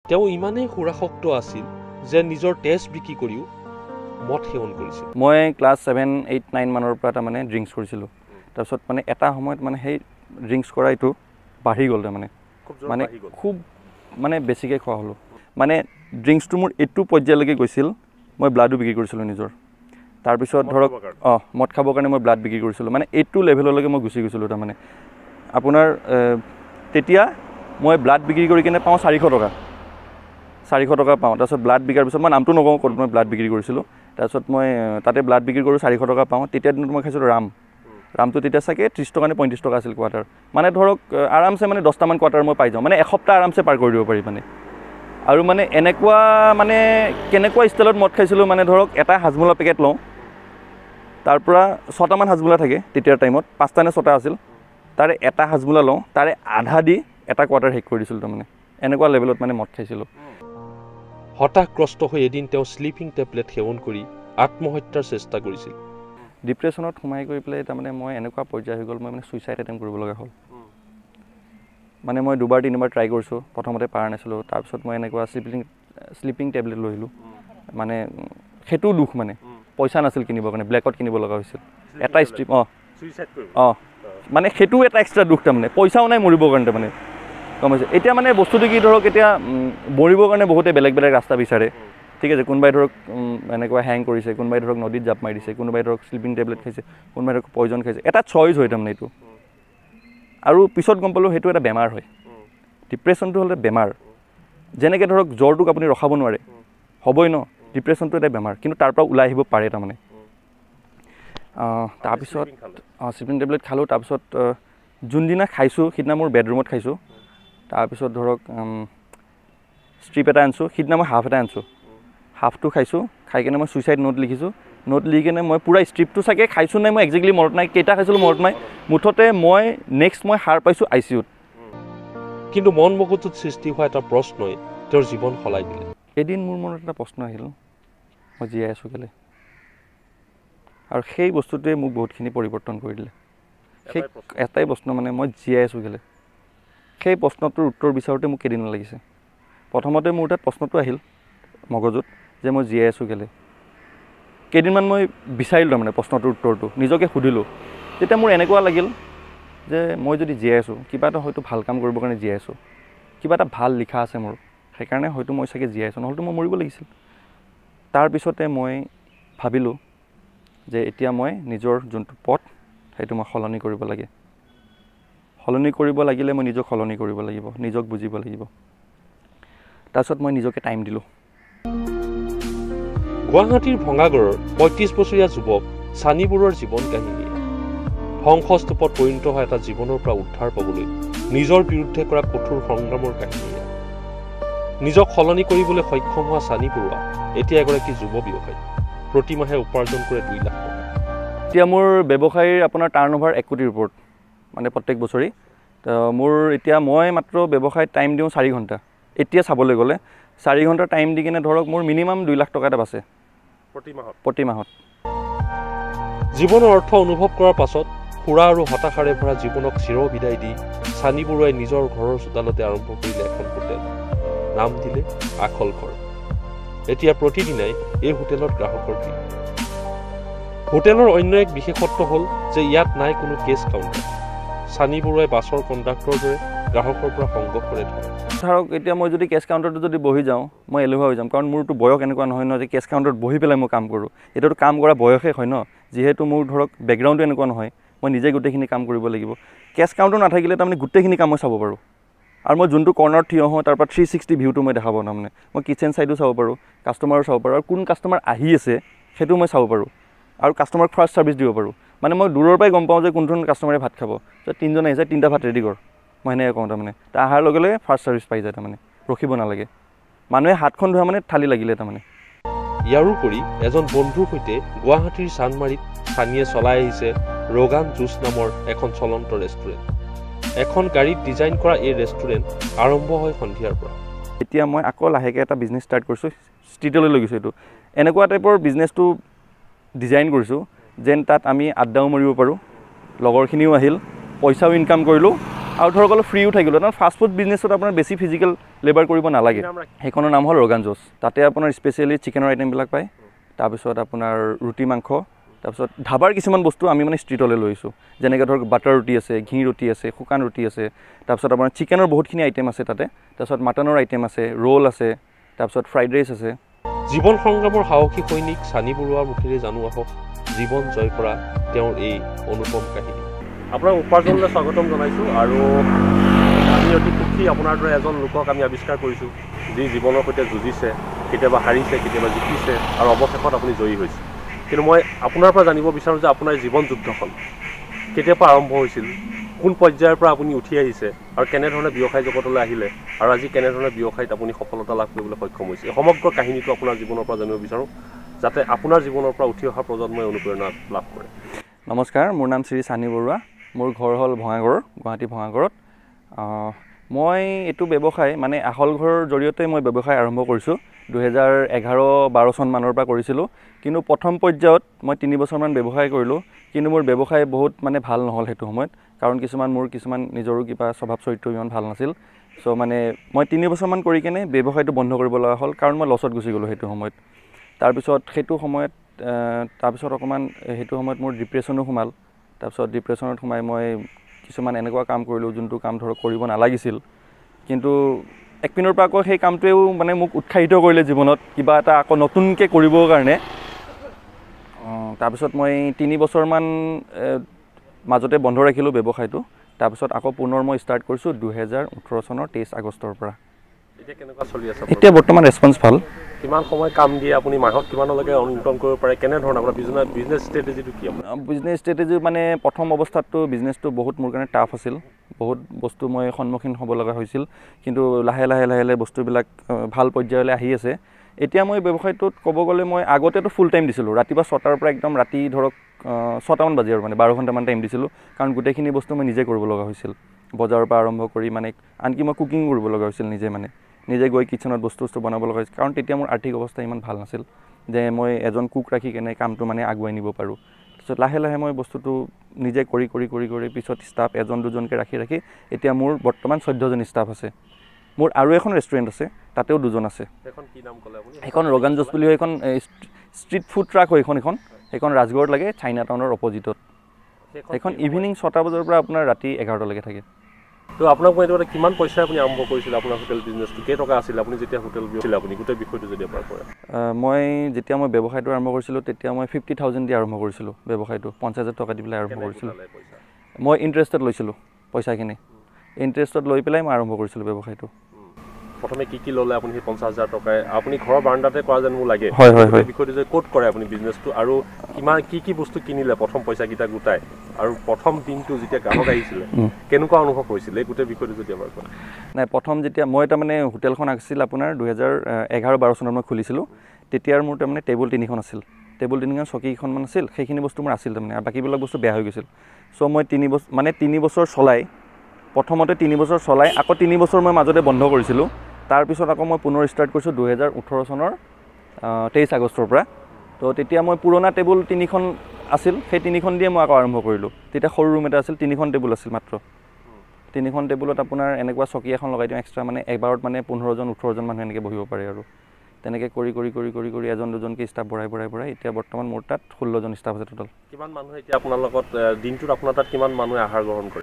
তেওঁ ইমানেই সুৰাসক্ত আছিল যে নিজৰ তেজ বিক্ৰী কৰিও মদ সেৱন কৰিছিল। মই ক্লাছ 7, 8, 9 মানৰ পৰা তাৰমানে ড্ৰিংকছ কৰিছিলোঁ। তাৰপিছত মানে এটা সময়ত মানে সেই ড্ৰিংকছ কৰা এইটো বাঢ়ি গ'ল তাৰমানে মানে খুব মানে বেছিকৈ খোৱা হ'লোঁ। মানে ড্ৰিংকছটো মোৰ এইটো পৰ্যায়লৈকে গৈছিল মই ব্লাডো বিক্ৰী কৰিছিলোঁ নিজৰ। তাৰপিছত ধৰক মদ খাবৰ কাৰণে মই ব্লাড বিক্ৰী কৰিছিলোঁ। মানে এইটো লেভেললৈকে মই গুচি গৈছিলোঁ তাৰমানে আপোনাৰ তেতিয়া মই ব্লাড বিক্ৰী কৰি কিনে পাওঁ 400 টকা। 400 টকা পাওঁ। তাৰপিছত ব্লাড বিক্ৰীৰ পিছত মই নামটো নকওঁ ক'ত মই ব্লাড বিক্ৰী কৰিছিলোঁ। তাৰপিছত মই তাতে ব্লাড বিক্ৰী কৰোঁ 400 টকা পাওঁ। তেতিয়া দিনত মই খাইছিলোঁ ৰামটো তেতিয়া চাগে 30 টকা নে 35 টকা আছিল কোৱাৰ্টাৰ। মানে ধৰক আৰামছে মানে 10টামান কোৱাৰ্টাৰ মই পাই যাওঁ। মানে এসপ্তাহ আৰামছে পাৰ কৰি দিব পাৰি মানে। আৰু মানে এনেকুৱা মানে কেনেকুৱা ষ্টাইলত মদ খাইছিলোঁ মানে ধৰক এটা হাজমোলা পেকেট লওঁ, তাৰ পৰা 6টামান হাজমোলা থাকে তেতিয়াৰ টাইমত, 5টা নে 6টা আছিল। তাৰে এটা হাজমোলা লওঁ, তাৰে আধা দি এটা কোৱাৰ্টাৰ শেষ কৰি দিছিলোঁ তাৰমানে। এনেকুৱা লেভেলত মানে মদ খাইছিলোঁ। হতাশগ্ৰস্ত হৈ এদিন তেওঁ স্লিপিং টেবলেট সেৱন কৰি আত্মহত্যাৰ চেষ্টা কৰিছিল। ডিপ্ৰেশ্যনত সোমাই গৈ পেলাই তাৰমানে মই এনেকুৱা পৰ্যায় হৈ গ'ল মই মানে ছুইচাইড এটেম্প কৰিব লগা হ'ল। মানে মই 2বাৰ 3বাৰ ট্ৰাই কৰিছোঁ, প্ৰথমতে পাৰা নাছিলোঁ। তাৰপিছত মই এনেকুৱা শ্লিপিং টেবলেট লৈ আহিলোঁ। মানে সেইটোও দুখ মানে পইচা নাছিল কিনিবৰ কাৰণে, ব্লেকত কিনিব লগা হৈছিল এটা ষ্ট্ৰিপ। মানে সেইটোও এটা এক্সট্ৰা দুখ তাৰমানে, পইচাও নাই মৰিবৰ কাৰণে তাৰমানে গম পাইছে। এতিয়া মানে বস্তুটো কি ধৰক এতিয়া মৰিবৰ কাৰণে বহুতে বেলেগ বেলেগ ৰাস্তা বিচাৰে, ঠিক আছে। কোনোবাই ধৰক এনেকুৱা হেং কৰিছে, কোনোবাই ধৰক নদীত জাপ মাৰি দিছে, কোনোবাই ধৰক শ্লিপিং টেবলেট খাইছে, কোনোবাই ধৰক পয়জন খাইছে। এটা চইচ হয় তাৰমানে এইটো। আৰু পিছত গম পালোঁ সেইটো এটা বেমাৰ হয়। ডিপ্ৰেশ্যনটো হ'লে বেমাৰ। যেনেকৈ ধৰক জ্বৰটোক আপুনি ৰখাব নোৱাৰে, হ'বই ন। ডিপ্ৰেশ্যনটো এটা বেমাৰ, কিন্তু তাৰ পৰা ওলাই আহিব পাৰে তাৰমানে। তাৰপিছত শ্লিপিং টেবলেট খালোঁ। তাৰপিছত যোনদিনা খাইছোঁ সিদিনা মোৰ বেডৰুমত খাইছোঁ। তাৰপিছত ধৰক ষ্ট্ৰিপ এটা আনিছোঁ, সিদিনা মই হাফ এটা আনিছোঁ। হাফটো খাইছোঁ, খাই কিনে মই ছুইচাইড নোট লিখিছোঁ। নোট লিখি কিনে মই পূৰা ষ্ট্ৰিপটো চাগে খাইছোঁ নাই মই একজেক্টলি মনত নাই, কেইটা খাইছিলোঁ মনত নাই। মুঠতে মই নেক্সট মই সাৰ পাইছোঁ ICUত। কিন্তু মন মগজুত সৃষ্টি হোৱা এটা প্ৰশ্নই তেওঁৰ জীৱন সলাই দিলে। এদিন মোৰ মনত এটা প্ৰশ্ন আহিল, মই জীয়াই আছোঁ কেলে? আৰু সেই বস্তুটোৱে মোক বহুতখিনি পৰিৱৰ্তন কৰি দিলে। সেই এটাই প্ৰশ্ন মানে মই জীয়াই আছোঁ কেলে? সেই প্ৰশ্নটোৰ উত্তৰ বিচাৰোঁতে মোক কেইদিন লাগিছে। প্ৰথমতে মোৰ তাত প্ৰশ্নটো আহিল মগজুত যে মই জীয়াই আছোঁ কেলে। কেইদিনমান মই বিচাৰিলোঁ তাৰমানে প্ৰশ্নটোৰ উত্তৰটো, নিজকে সুধিলোঁ। তেতিয়া মোৰ এনেকুৱা লাগিল যে মই যদি জীয়াই আছোঁ কিবা এটা হয়তো ভাল কাম কৰিবৰ কাৰণে জীয়াই আছোঁ, কিবা এটা ভাল লিখা আছে মোৰ, সেইকাৰণে হয়তো মই চাগে জীয়াই আছোঁ, নহ'লেতো মই মৰিব লাগিছিল। তাৰপিছতে মই ভাবিলোঁ যে এতিয়া মই নিজৰ যোনটো পথ সেইটো মই সলনি কৰিব লাগে। সলনি কৰিব লাগিলে মই নিজক সলনি কৰিব লাগিব, নিজক বুজিব লাগিব। তাৰপিছত মই নিজকে টাইম দিলোঁ। গুৱাহাটীৰ ভঙাগড়ৰ 35 বছৰীয়া যুৱক ছানী বৰুৱাৰ জীৱন কাহিনী ধ্বংসস্তূপত পৰিণত হোৱা এটা জীৱনৰ পৰা উদ্ধাৰ পাবলৈ নিজৰ বিৰুদ্ধে কৰা কঠোৰ সংগ্ৰামৰ কাহিনী। নিজক সলনি কৰিবলৈ সক্ষম হোৱা ছানী বৰুৱা এতিয়া এগৰাকী যুৱ ব্যৱসায়ী, প্ৰতিমাহে উপাৰ্জন কৰে 2 লাখ টকা। এতিয়া মোৰ ব্যৱসায়ীৰ আপোনাৰ টাৰ্ণঅভাৰ 1 কোটিৰ ওপৰত, মানে প্ৰত্যেক বছৰি। মোৰ এতিয়া মই মাত্ৰ ব্যৱসায়ত টাইম দিওঁ 4 ঘণ্টা। এতিয়া চাবলৈ গ'লে 4 ঘণ্টা টাইম দি কিনে ধৰক মোৰ মিনিমাম 2 লাখ টকা এটা বাচে প্ৰতি মাহত। জীৱনৰ অৰ্থ অনুভৱ কৰাৰ পাছত সুৰা আৰু হতাশাৰে ভৰা জীৱনক চিৰ বিদায় দি ছানী বৰুৱাই নিজৰ ঘৰৰ চোতালতে আৰম্ভ কৰিলে এখন হোটেল, নাম দিলে আখল ঘৰ। এতিয়া প্ৰতিদিনাই এই হোটেলত গ্ৰাহকৰ ভিৰ। হোটেলৰ অন্য এক বিশেষত্ব হ'ল যে ইয়াত নাই কোনো কেছ কাউণ্টাৰ। ছানী বৰুৱাই বাছৰ কণ্ডাক্টৰৰ দৰে গ্ৰাহকৰ পৰা সংগ্ৰহ কৰে। ধৰক এতিয়া মই যদি কেছ কাউণ্টাৰটো যদি বহি যাওঁ মই এলেহুৱা হৈ যাম, কাৰণ মোৰতো বয়স এনেকুৱা নহয় ন যে কেছ কাউণ্টাৰত বহি পেলাই মই কাম কৰোঁ। এতিয়াতো কাম কৰা বয়সেই হয় ন, যিহেতু মোৰ ধৰক বেকগ্ৰাউণ্ডটো এনেকুৱা নহয়, মই নিজে গোটেইখিনি কাম কৰিব লাগিব। কেছ কাউণ্টাৰ নাথাকিলে তাৰমানে গোটেইখিনি কাম মই চাব পাৰোঁ। আৰু মই যোনটো কৰ্নাৰত থিয় হওঁ তাৰ পৰা 360 ভিউটো মই দেখাব তাৰমানে। মই কিটচেন চাইডো চাব পাৰোঁ, কাষ্টমাৰো চাব পাৰোঁ, আৰু কোন কাষ্টমাৰ আহি আছে সেইটো মই চাব পাৰোঁ, আৰু কাষ্টমাৰক ফাৰ্ষ্ট ছাৰ্ভিচ দিব পাৰোঁ। মানে মই দূৰৰ পৰাই গম পাওঁ যে কোনজন কাষ্টমাৰে ভাত খাব। যে 3জন আহিছে 3টা ভাত ৰেডি কৰ, মই সেনেকৈ কওঁ তাৰমানে। তাৰ অহাৰ লগে লগে ফাৰ্ষ্ট ছাৰ্ভিচ পাই যায় তাৰমানে, ৰখিব নালাগে। মানুহে হাতখন ধোৱা মানে থালি লাগিলে তাৰমানে। ইয়াৰোপৰি এজন বন্ধুৰ সৈতে গুৱাহাটীৰ চানমাৰীত ছানীয়ে চলাই আহিছে ৰোগান জুচ নামৰ এখন চলন্ত ৰেষ্টুৰেণ্ট। এখন গাড়ীত ডিজাইন কৰা এই ৰেষ্টুৰেণ্ট আৰম্ভ হয় সন্ধিয়াৰ পৰা। এতিয়া মই আকৌ লাহেকৈ এটা বিজনেছ ষ্টাৰ্ট কৰিছোঁ, ষ্ট্ৰীটলৈ লৈ গৈছোঁ। এইটো এনেকুৱা টাইপৰ বিজনেছটো ডিজাইন কৰিছোঁ যেন তাত আমি আড্ডাও মাৰিব পাৰোঁ, লগৰখিনিও আহিল, পইচাও ইনকাম কৰিলোঁ, আৰু ধৰক অলপ ফ্ৰীও থাকিলোঁ কাৰণ ফাষ্ট ফুড বিজনেছত আপোনাৰ বেছি ফিজিকেল লেবাৰ কৰিব নালাগে সেইখনৰ নাম হ'ল ৰোগান জছ তাতে আপোনাৰ স্পেচিয়েলি চিকেনৰ আইটেমবিলাক পায় তাৰপিছত আপোনাৰ ৰুটি মাংস তাৰপিছত ধাবাৰ কিছুমান বস্তু আমি মানে ষ্ট্ৰীটলৈ লৈ আহিছোঁ যেনেকৈ ধৰক বাটাৰ ৰুটি আছে ঘি ৰুটি আছে শুকান ৰুটি আছে তাৰপিছত আপোনাৰ চিকেনৰ বহুতখিনি আইটেম আছে তাতে তাৰপিছত মাটনৰ আইটেম আছে ৰোল আছে তাৰপিছত ফ্ৰাইড ৰাইচ আছে জীৱন সংগ্ৰামৰ সাহসী সৈনিক চানি বৰুৱাৰ মুখেৰে জানো আহক জীৱন জয় কৰা তেওঁৰ এই অনুপম কাহিনী আপোনাক উপাৰ্জনলৈ স্বাগতম জনাইছোঁ আৰু আমি অতি সুখী আপোনাৰ দৰে এজন লোকক আমি আৱিষ্কাৰ কৰিছোঁ যি জীৱনৰ সৈতে যুঁজিছে কেতিয়াবা হাৰিছে কেতিয়াবা জিকিছে আৰু অৱশেষত আপুনি জয়ী হৈছে কিন্তু মই আপোনাৰ পৰা জানিব বিচাৰোঁ যে আপোনাৰ জীৱন যুদ্ধখন কেতিয়াৰ পৰা আৰম্ভ হৈছিল কোন পৰ্যায়ৰ পৰা আপুনি উঠি আহিছে আৰু কেনেধৰণে ব্যৱসায় জগতলৈ আহিলে আৰু আজি কেনেধৰণে ব্যৱসায়ত আপুনি সফলতা লাভ কৰিবলৈ সক্ষম হৈছে সমগ্ৰ কাহিনীটো আপোনাৰ জীৱনৰ পৰা জানিব বিচাৰোঁ যাতে আপোনাৰ জীৱনৰ পৰা উঠি অহা প্ৰজন্মই অনুপ্ৰেৰণা লাভ কৰে নমস্কাৰ মোৰ নাম শ্ৰী চানি বৰুৱা মোৰ ঘৰ হ'ল ভঙাগড় গুৱাহাটী ভঙাগড়ত মই এইটো ব্যৱসায় মানে আখল ঘৰৰ জৰিয়তে মই ব্যৱসায় আৰম্ভ কৰিছোঁ 2011-12 চন মানৰ পৰা কৰিছিলোঁ কিন্তু প্ৰথম পৰ্যায়ত মই 3 বছৰমান ব্যৱসায় কৰিলোঁ কিন্তু মোৰ ব্যৱসায় বহুত মানে ভাল নহ'ল সেইটো সময়ত কাৰণ মোৰ কিছুমান নিজৰো কিবা স্বভাৱ চৰিত্ৰ ইমান ভাল নাছিল চ' মানে মই 3 বছৰমান কৰি কেনে ব্যৱসায়টো বন্ধ কৰিব লগা হ'ল কাৰণ মই লছত গুচি গ'লোঁ সেইটো সময়ত তাৰপিছত সেইটো সময়ত মোৰ ডিপ্ৰেশ্যনো সোমাল তাৰপিছত ডিপ্ৰেশ্যনত সোমাই মই কিছুমান এনেকুৱা কাম কৰিলোঁ যোনটো কাম ধৰক কৰিব নালাগিছিল কিন্তু এক পিনৰ পৰা আকৌ সেই কামটোৱেও মানে মোক উৎসাহিত কৰিলে জীৱনত কিবা এটা আকৌ নতুনকৈ কৰিবৰ কাৰণে তাৰপিছত মই 3 বছৰমান মাজতে বন্ধ ৰাখিলোঁ ব্যৱসায়টো তাৰপিছত আকৌ পুনৰ মই ষ্টাৰ্ট কৰিছোঁ 2018 চনৰ 23 আগষ্টৰ পৰা এতিয়া কেনেকুৱা চলি আছে এতিয়া বৰ্তমান ৰেছপন্স ভাল কিমান সময় কাম দিয়ে আপুনি মাহত কিমানলৈকে ইনকাম কৰিব পাৰে কেনেধৰণৰ আপোনাৰ বিজনেছ ষ্ট্ৰেটেজিটো কি আপোনাৰ বিজনেছ ষ্ট্ৰেটেজি মানে প্ৰথম অৱস্থাততো বিজনেছটো বহুত মোৰ কাৰণে টাফ আছিল বহুত বস্তু মই সন্মুখীন হ'ব লগা হৈছিল কিন্তু লাহে লাহে বস্তুবিলাক ভাল পৰ্যায়লৈ আহি আছে এতিয়া মই ব্যৱসায়টোত ক'ব গ'লে মই আগতেতো ফুল টাইম দিছিলোঁ ৰাতিপুৱা 6টাৰ পৰা একদম ৰাতি ধৰক 6টামান বাজি আৰু মানে 12 ঘণ্টামান টাইম দিছিলোঁ কাৰণ গোটেইখিনি বস্তু মই নিজে কৰিব লগা হৈছিল বজাৰৰ পৰা আৰম্ভ কৰি মানে আনকি মই কুকিং কৰিব লগা হৈছিল নিজে গৈ কিচেনত বস্তু বনাব লগা হৈছিল কাৰণ তেতিয়া মোৰ আৰ্থিক অৱস্থা ইমান ভাল নাছিল যে মই এজন কুক ৰাখি কেনে কামটো মানে আগুৱাই নিব পাৰোঁ তাৰপিছত লাহে মই বস্তুটো নিজে কৰি পিছত ষ্টাফ এজন দুজনকৈ ৰাখি এতিয়া মোৰ বৰ্তমান 14জন ষ্টাফ আছে মোৰ আৰু এখন ৰেষ্টুৰেণ্ট আছে তাতেও 2জন আছে সেইখন ৰোগান জছ বুলি সেইখন ষ্ট্ৰীট ফুড ট্ৰাক হয় সেইখন ৰাজগড়ত লাগে চাইনা টাউনৰ অপজিটত সেইখন ইভিনিং 6টা বজাৰ পৰা আপোনাৰ ৰাতি 11টালৈকে থাকে তো আপোনাক মই এইটো কিমান পইচা আপুনি আৰম্ভ কৰিছিল আপোনাৰ হোটেল বিজনেছটো কেইটকা আছিল আপুনি যেতিয়া হোটেল আছিল আপুনি গোটেই বিষয়টো যদি আপোনাৰ কৰে মই যেতিয়া মই ব্যৱসায়টো আৰম্ভ কৰিছিলোঁ তেতিয়া মই 50,000 দি আৰম্ভ কৰিছিলোঁ ব্যৱসায়টো 50,000 টকা দি পেলাই আৰম্ভ কৰিছিলোঁ মই ইণ্টাৰেষ্টত লৈছিলোঁ পইচাখিনি ইণ্টাৰেষ্টত লৈ পেলাই মই আৰম্ভ কৰিছিলোঁ ব্যৱসায়টো প্ৰথমে কি ল'লে আপুনি সেই 50,000 টকাই আপুনি ঘৰৰ বাৰাণ্ডাতে কৰা যেন মোৰ লাগে হয় বিষয়টো যে ক'ত কৰে আপুনি বিজনেছটো আৰু কিমান কি বস্তু কিনিলে প্ৰথম পইচাকেইটা গোটাই আৰু প্ৰথম দিনটো যেতিয়া গ্ৰাহক আহিছিলে কেনেকুৱা অনুভৱ হৈছিল এই গোটেই বিষয়টো যদি আমাৰ কয় নাই প্ৰথম যেতিয়া মই তাৰমানে হোটেলখন আছিল আপোনাৰ 2011-12 চনত মই খুলিছিলোঁ তেতিয়াৰ মোৰ তাৰমানে টেবুল 3খন আছিল টেবুল 3খন চকীকেইখনমান আছিল সেইখিনি বস্তু মোৰ আছিল তাৰমানে আৰু বাকীবিলাক বস্তু বেয়া হৈ গৈছিল চ' মই 3 বছৰ চলাই প্ৰথমতে 3 বছৰ চলাই আকৌ 3 বছৰ মই মাজতে বন্ধ কৰিছিলোঁ তাৰপিছত আকৌ মই পুনৰ ষ্টাৰ্ট কৰিছোঁ 2018 চনৰ 23 আগষ্টৰ পৰা তো তেতিয়া মই পুৰণা টেবুল 3খন আছিল সেই 3খন দিয়ে মই আকৌ আৰম্ভ কৰিলোঁ তেতিয়া সৰু ৰুম এটা আছিল 3খন টেবুল আছিল মাত্ৰ 3খন টেবুলত আপোনাৰ এনেকুৱা চকী এখন লগাই দিওঁ এক্সট্ৰা মানে এবাৰত মানে 15জন 18জন মানুহ এনেকৈ বহিব পাৰে আৰু তেনেকৈ কৰি এজন দুজনকৈ ষ্টাফ বঢ়াই এতিয়া বৰ্তমান মোৰ তাত 16জন ষ্টাফ আছে টোটেল কিমান মানুহ এতিয়া আপোনাৰ লগত দিনটোত আপোনাৰ তাত কিমান মানুহে আহাৰ গ্ৰহণ কৰে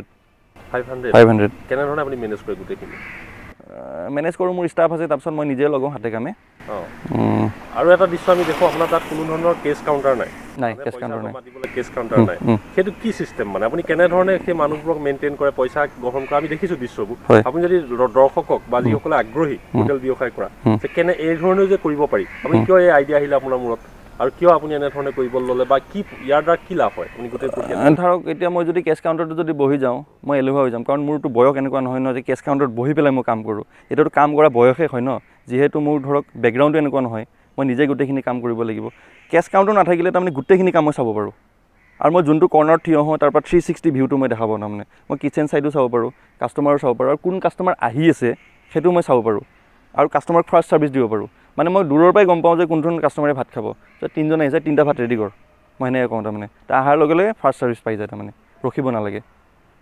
500 কেনেধৰণে আপুনি মেনেজ কৰে গোটেইখিনি মেনেজ কৰোঁ মোৰ ষ্টাফ আছে তাৰপিছত মই নিজে লগাওঁ হাতে কামে আৰু এটা দৃশ্য আমি দেখোঁ আপোনাৰ তাত কোনো ধৰণৰ কেছ কাউণ্টাৰ নাই কেছ কাউণ্টাৰ নাই কেছ কাউণ্টাৰ নাই সেইটো কি চিষ্টেম মানে আপুনি কেনেধৰণে সেই মানুহবোৰক মেইনটেইন কৰে পইচা গ্ৰহণ কৰা আমি দেখিছোঁ দৃশ্যবোৰ আপুনি যদি দৰ্শকক বা যিসকলে আগ্ৰহী হোটেল ব্যৱসায় কৰা এই ধৰণেও যে কৰিব পাৰি আপুনি কিয় এই আইডিয়া আহিলে আপোনাৰ মূৰত আৰু কিয় আপুনি এনেধৰণে কৰিব ল'লে বা কি ইয়াৰ দ্বাৰা কি লাভ হয় আপুনি গোটেই ধৰক এতিয়া মই যদি কেছ কাউণ্টাৰটো যদি বহি যাওঁ মই এলেহুৱা হৈ যাম কাৰণ মোৰতো বয়স এনেকুৱা নহয় ন যে কেছ কাউণ্টাৰত বহি পেলাই মই কাম কৰোঁ এতিয়াতো কাম কৰা বয়সেই হয় ন যিহেতু মোৰ ধৰক বেকগ্ৰাউণ্ডটো এনেকুৱা নহয় মই নিজে গোটেইখিনি কাম কৰিব লাগিব কেছ কাউণ্টাৰ নাথাকিলে তাৰমানে গোটেইখিনি কাম মই চাব পাৰোঁ আৰু মই যোনটো কৰ্নাৰত থিয় হওঁ তাৰ পৰা 360 ভিউটো মই দেখাব তাৰমানে মই কিচেন চাইডো চাব পাৰোঁ কাষ্টমাৰো চাব পাৰোঁ আৰু কোন কাষ্টমাৰ আহি আছে সেইটো মই চাব পাৰোঁ আৰু কাষ্টমাৰক ফাৰ্ষ্ট ছাৰ্ভিচ দিব পাৰোঁ মানে মই দূৰৰ পৰাই গম পাওঁ যে কোনজন কাষ্টমাৰে ভাত খাব যে 3জন আহিছে 3টা ভাত ৰেডি কৰ মই সেনেকৈ কওঁ তাৰমানে তাৰ অহাৰ লগে লগে ফাৰ্ষ্ট ছাৰ্ভিচ পাই যায় তাৰমানে ৰখিব নালাগে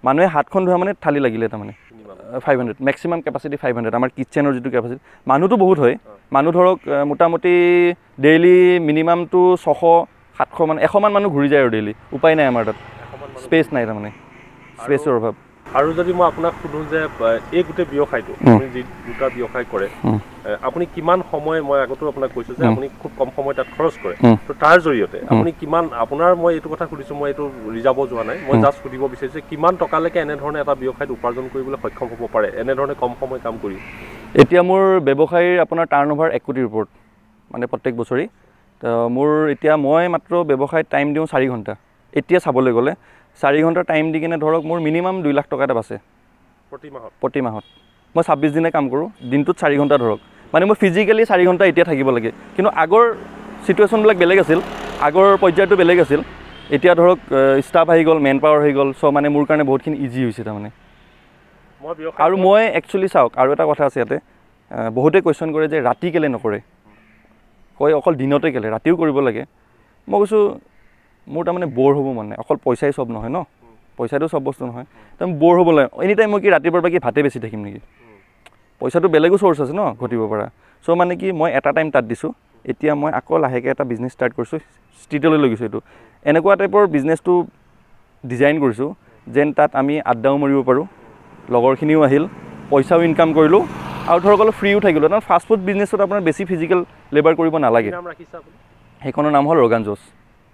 মানুহে হাতখন ধোৱা মানে থালি লাগিলে তাৰমানে 500 মেক্সিমাম কেপাচিটি 500 আমাৰ কিটচেনৰ যিটো কেপাচিটি মানুহটো বহুত হয় মানুহ ধৰক মোটামুটি ডেইলি মিনিমামটো 600-700 মান 100 মান মানুহ ঘূৰি যায় আৰু ডেইলি উপায় নাই আমাৰ তাত স্পেচ নাই তাৰমানে স্পেচৰ অভাৱ আৰু যদি মই আপোনাক সুধো যে এই গোটেই ব্যৱসায়টো আপুনি যি দুটা ব্যৱসায় কৰে আপুনি কিমান সময় মই আগতেও আপোনাক কৈছো যে আপুনি খুব কম সময় তাত খৰচ কৰে তো তাৰ জৰিয়তে আপুনি কিমান আপোনাৰ মই এইটো কথা সুধিছো মই এইটো ৰিজাৰ্ভ যোৱা নাই মই জাষ্ট সুধিব বিচাৰিছো কিমান টকালৈকে এনে ধৰণে এটা ব্যৱসায়ত উপাৰ্জন কৰিবলৈ সক্ষম হ'ব পাৰে এনে ধৰণে কম সময় কাম কৰি এতিয়া মোৰ ব্যৱসায়ৰ আপোনাৰ টাৰ্ণঅভাৰ 1 কোটিৰ ওপৰত মানে প্ৰত্যেক বছৰি তো মোৰ এতিয়া মই মাত্ৰ ব্যৱসায়ত টাইম দিওঁ 4 ঘণ্টা এতিয়া চাবলৈ গ'লে 4 ঘণ্টা টাইম দি কিনে ধৰক মোৰ মিনিমাম 2 লাখ টকা এটা বাছে প্ৰতি মাহত মই 26 দিনে কাম কৰোঁ দিনটোত 4 ঘণ্টা ধৰক মানে মই ফিজিকেলি 4 ঘণ্টা এতিয়া থাকিব লাগে কিন্তু আগৰ চিটুৱেশ্যনবিলাক বেলেগ আছিল আগৰ পৰ্যায়টো বেলেগ আছিল এতিয়া ধৰক ষ্টাফ আহি গ'ল মেন পাৱাৰ হৈ গ'ল চ' মানে মোৰ কাৰণে বহুতখিনি ইজি হৈছে তাৰমানে আৰু মই একচুৱেলি চাওক আৰু এটা কথা আছে ইয়াতে বহুতে কুৱেশ্যন কৰে যে ৰাতি কেলে নকৰে কয় অকল দিনতে কেলে ৰাতিও কৰিব লাগে মই কৈছোঁ মোৰ তাৰমানে বৰ হ'ব মানে অকল পইচাই চব নহয় ন পইচাটো চব বস্তু নহয় তো বৰ হ'ব লাগে এনি টাইম মই কি ৰাতিপুৱাৰ পৰা কি ভাতে বেছি থাকিম নেকি পইচাটো বেলেগো চ'ৰ্চ আছে ন ঘটিব পৰা চ' মানে কি মই এটা টাইম তাত দিছোঁ এতিয়া মই আকৌ লাহেকৈ এটা বিজনেছ ষ্টাৰ্ট কৰিছোঁ ষ্ট্ৰীটলৈ লৈ গৈছোঁ এইটো এনেকুৱা টাইপৰ বিজনেছটো ডিজাইন কৰিছোঁ যেন তাত আমি আড্ডাও মাৰিব পাৰোঁ লগৰখিনিও আহিল পইচাও ইনকাম কৰিলোঁ আৰু ধৰক অলপ ফ্ৰীও থাকিলোঁ কাৰণ ফাষ্ট ফুড বিজনেছত আপোনাৰ বেছি ফিজিকেল লেবাৰ কৰিব নালাগে সেইখনৰ নাম হ'ল ৰোগান জছ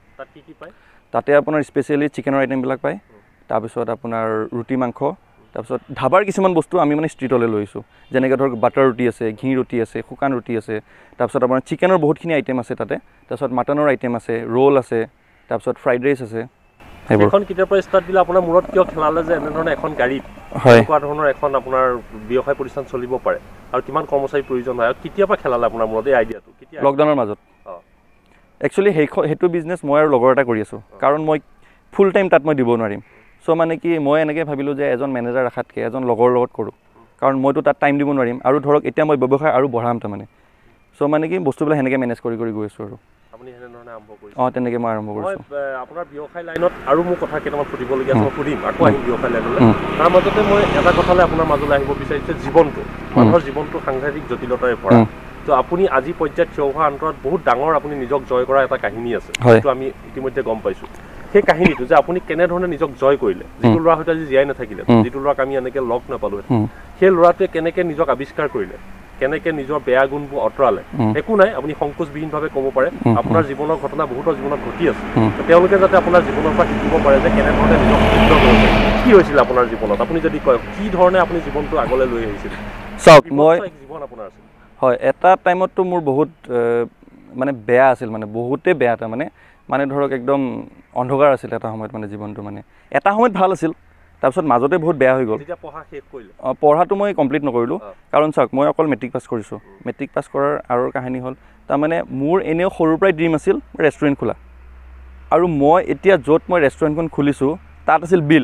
তাতে আপোনাৰ স্পেচিয়েলি চিকেনৰ আইটেমবিলাক পায় তাৰপিছত আপোনাৰ ৰুটি মাংস তাৰপিছত ধাবাৰ কিছুমান বস্তু আমি মানে ষ্ট্ৰীটলৈ লৈ আহিছোঁ যেনেকৈ ধৰক বাটাৰ ৰুটি আছে ঘি ৰুটি আছে শুকান ৰুটি আছে তাৰপিছত আপোনাৰ চিকেনৰ বহুতখিনি আইটেম আছে তাতে তাৰপিছত মাটনৰ আইটেম আছে ৰোল আছে তাৰপিছত ফ্ৰাইড ৰাইচ আছে এখন কেতিয়াৰ পৰা ষ্টাৰ্ট দিলে আপোনাৰ মূৰত কিয় খেলালে যে এনেধৰণে এখন গাড়ীত এনেকুৱা ধৰণৰ এখন আপোনাৰ ব্যৱসায় প্ৰতিষ্ঠান চলিব পাৰে আৰু কিমান কৰ্মচাৰীৰ প্ৰয়োজন হয় আৰু কেতিয়াৰ পৰা খেলালে আপোনাৰ মূৰত এই আইডিয়াটো লকডাউনৰ মাজত একচুৱেলি সেইটো বিজনেছ মই আৰু লগৰ এটা কৰি আছোঁ কাৰণ মই ফুল টাইম তাত মই দিব নোৱাৰিম চ' মানে কি মই এনেকৈ ভাবিলোঁ যে এজন মেনেজাৰ ৰাখাতকৈ এজন লগৰ লগত কৰোঁ কাৰণ মইতো তাত টাইম দিব নোৱাৰিম আৰু ধৰক এতিয়া মই ব্যৱসায় আৰু বঢ়াম তাৰমানে চ' মানে কি বস্তুবিলাক সেনেকৈ মেনেজ কৰি গৈ আছোঁ আৰু আপুনি এনেধৰণে আৰম্ভ কৰিছে তেনেকৈ মই আৰম্ভ কৰিছোঁ আপোনাৰ ব্যৱসায় লাইনত আৰু মোৰ কথা কেইটামান সুধিবলগীয়া আছে মই সুধিম আকৌ আহিম ব্যৱসায় লাইনলৈ তাৰ মাজতে মই এটা কথালৈ আপোনাৰ মাজলৈ আহিব বিচাৰিছোঁ জীৱনটো মানুহৰ জীৱনটো সাংঘাতিক জটিলতাৰে ভৰা তো আপুনি আজি পৰ্যায়ত থিয় হোৱাৰ অন্তৰত বহুত ডাঙৰ আপুনি নিজক জয় কৰা এটা কাহিনী আছে যিটো আমি ইতিমধ্যে গম পাইছোঁ সেই কাহিনীটো যে আপুনি কেনেধৰণে নিজক জয় কৰিলে যিটো ল'ৰা হয়তো আজি জীয়াই নাথাকিলে যিটো ল'ৰাক আমি এনেকৈ লগ নাপালোঁ সেই ল'ৰাটোৱে কেনেকৈ নিজক আৱিষ্কাৰ কৰিলে কেনেকৈ নিজৰ বেয়া গুণবোৰ আঁতৰালে একো নাই আপুনি সংকোচবিহীনভাৱে ক'ব পাৰে আপোনাৰ জীৱনৰ ঘটনা বহুতৰ জীৱনত ঘটি আছে তেওঁলোকে যাতে আপোনাৰ জীৱনৰ পৰা শিকিব পাৰে যে কেনেধৰণে নিজক শুদ্ধ কৰিছে কি হৈছিল আপোনাৰ জীৱনত আপুনি যদি কয় কি ধৰণে আপুনি জীৱনটো আগলৈ লৈ আহিছিল চাওক মই জীৱন আপোনাৰ আছিল হয় এটা টাইমততো মোৰ বহুত মানে বেয়া আছিল মানে বহুতেই বেয়া মানে ধৰক একদম অন্ধকাৰ আছিল এটা সময়ত মানে জীৱনটো মানে এটা সময়ত ভাল আছিল তাৰপিছত মাজতে বহুত বেয়া হৈ গ'ল পঢ়াটো মই কমপ্লিট নকৰিলোঁ কাৰণ চাওক মই অকল মেট্ৰিক পাছ কৰিছোঁ মেট্ৰিক পাছ কৰাৰ আৰু কাহিনী হ'ল তাৰমানে মোৰ এনেও সৰুৰ পৰাই ড্ৰিম আছিল ৰেষ্টুৰেণ্ট খোলা আৰু মই এতিয়া য'ত মই ৰেষ্টুৰেণ্টখন খুলিছোঁ তাত আছিল বিল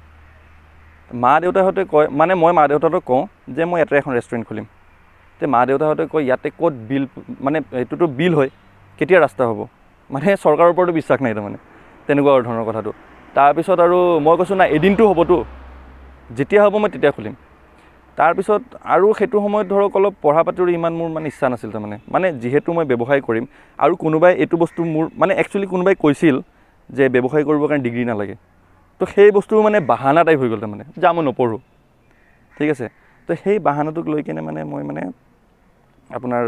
মা দেউতাহঁতে কয় মানে মই মা দেউতাহঁতক কওঁ যে মই ইয়াতে এখন ৰেষ্টুৰেণ্ট খুলিম তে মা দেউতাহঁতে কয় ইয়াতে ক'ত বিল মানে এইটোতো বিল হয় কেতিয়া ৰাস্তা হ'ব মানে চৰকাৰৰ ওপৰতো বিশ্বাস নাই তাৰমানে তেনেকুৱা ধৰণৰ কথাটো তাৰপিছত আৰু মই কৈছোঁ নাই এদিনটো হ'বতো যেতিয়া হ'ব মই তেতিয়া খুলিম তাৰপিছত আৰু সেইটো সময়ত ধৰক অলপ পঢ়া পাতিৰো ইমান মোৰ মানে ইচ্ছা নাছিল তাৰমানে যিহেতু মই ব্যৱসায় কৰিম আৰু কোনোবাই এইটো বস্তু মোৰ মানে একচুৱেলি কোনোবাই কৈছিল যে ব্যৱসায় কৰিবৰ কাৰণে ডিগ্ৰী নালাগে তো সেই বস্তু মানে বাহানা টাইপ হৈ গ'ল তাৰমানে যে মই নপঢ়োঁ ঠিক আছে তো সেই বাহানাটোক লৈ কিনে মানে মই মানে আপোনাৰ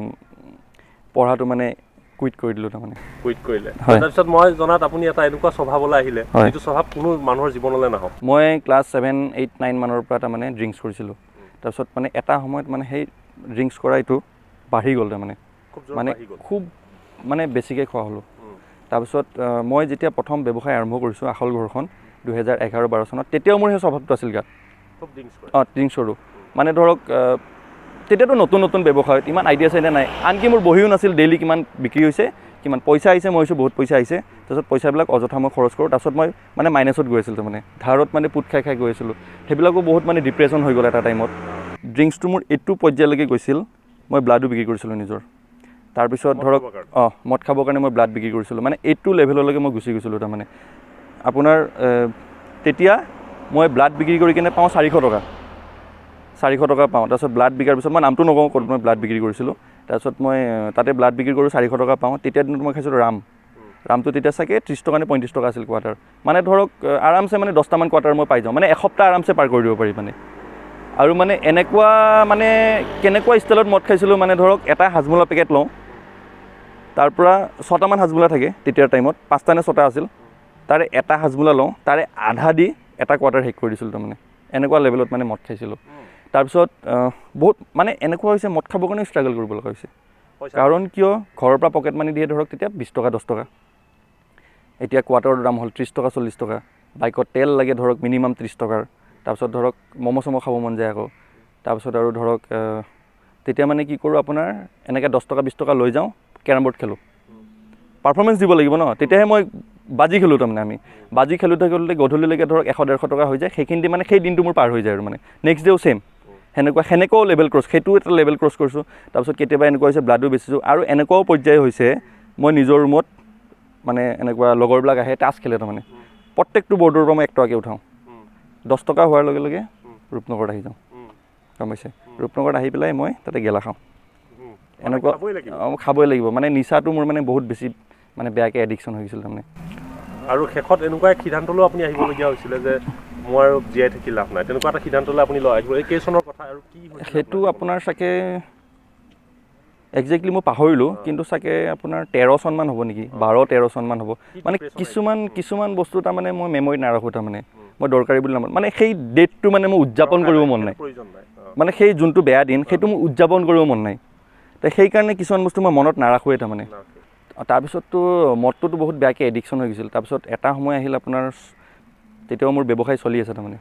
পঢ়াটো মানে কুইট কৰি দিলোঁ তাৰমানে কুইট কৰিলে তাৰপিছত মই জনাত আপুনি এটা এনেকুৱা স্বভাৱলৈ আহিলে যিটো স্বভাৱ কোনো মানুহৰ জীৱনলৈ নাহক মই ক্লাছ 7, 8, 9 মানৰ পৰা তাৰমানে ড্ৰিংকছ কৰিছিলোঁ তাৰপিছত মানে এটা সময়ত মানে সেই ড্ৰিংকছ কৰা এইটো বাঢ়ি গ'ল তাৰমানে খুব মানে বেছিকৈ খোৱা হ'লোঁ তাৰপিছত মই যেতিয়া প্ৰথম ব্যৱসায় আৰম্ভ কৰিছোঁ আখল ঘৰখন 2011-12 চনত তেতিয়াও মোৰ সেই স্বভাৱটো আছিল গাত ড্ৰিংকছ কৰোঁ মানে ধৰক তেতিয়াতো নতুন নতুন ব্যৱসায়ত ইমান আইডিয়া চাইডিয়া নাই আনকি মোৰ বহিও নাছিল ডেইলি কিমান বিক্ৰী হৈছে কিমান পইচা আহিছে মই কৈছোঁ বহুত পইচা আহিছে তাৰপিছত পইচাবিলাক অযথা মই খৰচ কৰোঁ তাৰপিছত মই মানে মাইনাছত গৈ আছিলোঁ তাৰমানে ধাৰত মানে পুট খাই গৈ আছিলোঁ সেইবিলাকো বহুত মানে ডিপ্ৰেশ্যন হৈ গ'ল এটা টাইমত ড্ৰিংকছটো মোৰ এইটো পৰ্যায়লৈকে গৈছিল মই ব্লাডো বিক্ৰী কৰিছিলোঁ নিজৰ তাৰপিছত ধৰক মদ খাবৰ কাৰণে মই ব্লাড বিক্ৰী কৰিছিলোঁ মানে এইটো লেভেললৈকে মই গুচি গৈছিলোঁ তাৰমানে আপোনাৰ তেতিয়া মই ব্লাড বিক্ৰী কৰি কিনে পাওঁ 400 টকা 400 টকা পাওঁ তাৰপিছত ব্লাড বিকাৰ পিছত মই নামটো নকওঁ ক'ত মই ব্লাড বিক্ৰী কৰিছিলোঁ তাৰপিছত মই তাতে ব্লাড বিক্ৰী কৰোঁ 400 টকা পাওঁ তেতিয়া দিনত মই খাইছিলোঁ ৰামটো তেতিয়া চাগে 30 টকা নে 35 টকা আছিল কোৱাৰ্টাৰ মানে ধৰক আৰামছে মানে 10টামান কোৱাৰ্টাৰ মই পাই যাওঁ মানে এসপ্তাহ আৰামছে পাৰ কৰি দিব পাৰি মানে আৰু মানে এনেকুৱা মানে কেনেকুৱা ষ্টাইলত মদ খাইছিলোঁ মানে ধৰক এটা হাজমোলা পেকেট লওঁ তাৰ পৰা 6টামান হাজমোলা থাকে তেতিয়াৰ টাইমত 5টা নে 6টা আছিল তাৰে এটা হাজমোলা লওঁ তাৰে আধা দি এটা কোৱাৰ্টাৰ শেষ কৰি দিছিলোঁ তাৰমানে এনেকুৱা লেভেলত মানে মদ খাইছিলোঁ তাৰপিছত বহুত মানে এনেকুৱা হৈছে মদ খাবৰ কাৰণে ষ্ট্ৰাগল কৰিব লগা হৈছে কাৰণ কিয় ঘৰৰ পৰা পকেট মানি দিয়ে ধৰক তেতিয়া 20 টকা 10 টকা এতিয়া কোৱাৰ্টাৰৰ দাম হ'ল 30 টকা 40 টকা বাইকত তেল লাগে ধৰক মিনিমাম 30 টকাৰ তাৰপিছত ধৰক ম'ম' চম' খাব মন যায় আকৌ তাৰপিছত আৰু ধৰক তেতিয়া মানে কি কৰোঁ আপোনাৰ এনেকৈ 10 টকা 20 টকা লৈ যাওঁ কেৰম বৰ্ড খেলোঁ পাৰফৰ্মেঞ্চ দিব লাগিব ন তেতিয়াহে মই বাজি খেলোঁ তাৰমানে আমি বাজি খেলোঁতে গধূলিলৈকে ধৰক 100-150 টকা হৈ যায় সেইখিনি মানে সেই দিনটো মোৰ পাৰ হৈ যায় আৰু মানে নেক্সট ডেও ছেইম সেনেকুৱাও লেভেল ক্ৰছ সেইটোও এটা লেভেল ক্ৰছ কৰিছোঁ তাৰপিছত কেতিয়াবা এনেকুৱা হৈছে ব্লাডো বেচিছোঁ আৰু এনেকুৱাও পৰ্যায় হৈছে মই নিজৰ ৰুমত মানে এনেকুৱা লগৰবিলাক আহে টাচ খেলে তাৰমানে প্ৰত্যেকটো বৰ্ডৰ পৰা মই 1 টকাকৈ উঠাওঁ 10 টকা হোৱাৰ লগে লগে ৰূপনগৰত আহি যাওঁ গম পাইছে ৰূপনগৰত আহি পেলাই মই তাতে গেলা খাওঁ এনেকুৱা খাবই লাগিব মানে নিচাটো মোৰ মানে বহুত বেছি মানে বেয়াকৈ এডিকশ্যন হৈ গৈছিল তাৰমানে আৰু শেষত এনেকুৱা এক সিদ্ধান্তলৈ আপুনি আহিবলগীয়া হৈছিলে যে মই আৰু জীয়াই থাকি লাভ নাই তেনেকুৱা এটা সিদ্ধান্তলৈ আপুনি লৈ আহিব এই কেইচনৰ কথা আৰু কি সেইটো আপোনাৰ চাগে একজেক্টলি মই পাহৰিলোঁ কিন্তু চাগে আপোনাৰ 13 চনমান হ'ব নেকি 12-13 চনমান হ'ব মানে কিছুমান বস্তু তাৰমানে মই মেমৰিত নাৰাখোঁ তাৰমানে মই দৰকাৰী বুলি নামানো মানে সেই ডেটটো মানে মই উদযাপন কৰিব মন নাই মানে সেই যোনটো বেয়া দিন সেইটো মোৰ উদযাপন কৰিব মন নাই তো সেইকাৰণে কিছুমান বস্তু মই মনত নাৰাখোঁৱে তাৰমানে তাৰপিছততো মদটোতো বহুত বেয়াকৈ এডিকশ্যন হৈ গৈছিল তাৰপিছত এটা সময় আহিল আপোনাৰ তেতিয়াও মোৰ ব্যৱসায় চলি আছে তাৰমানে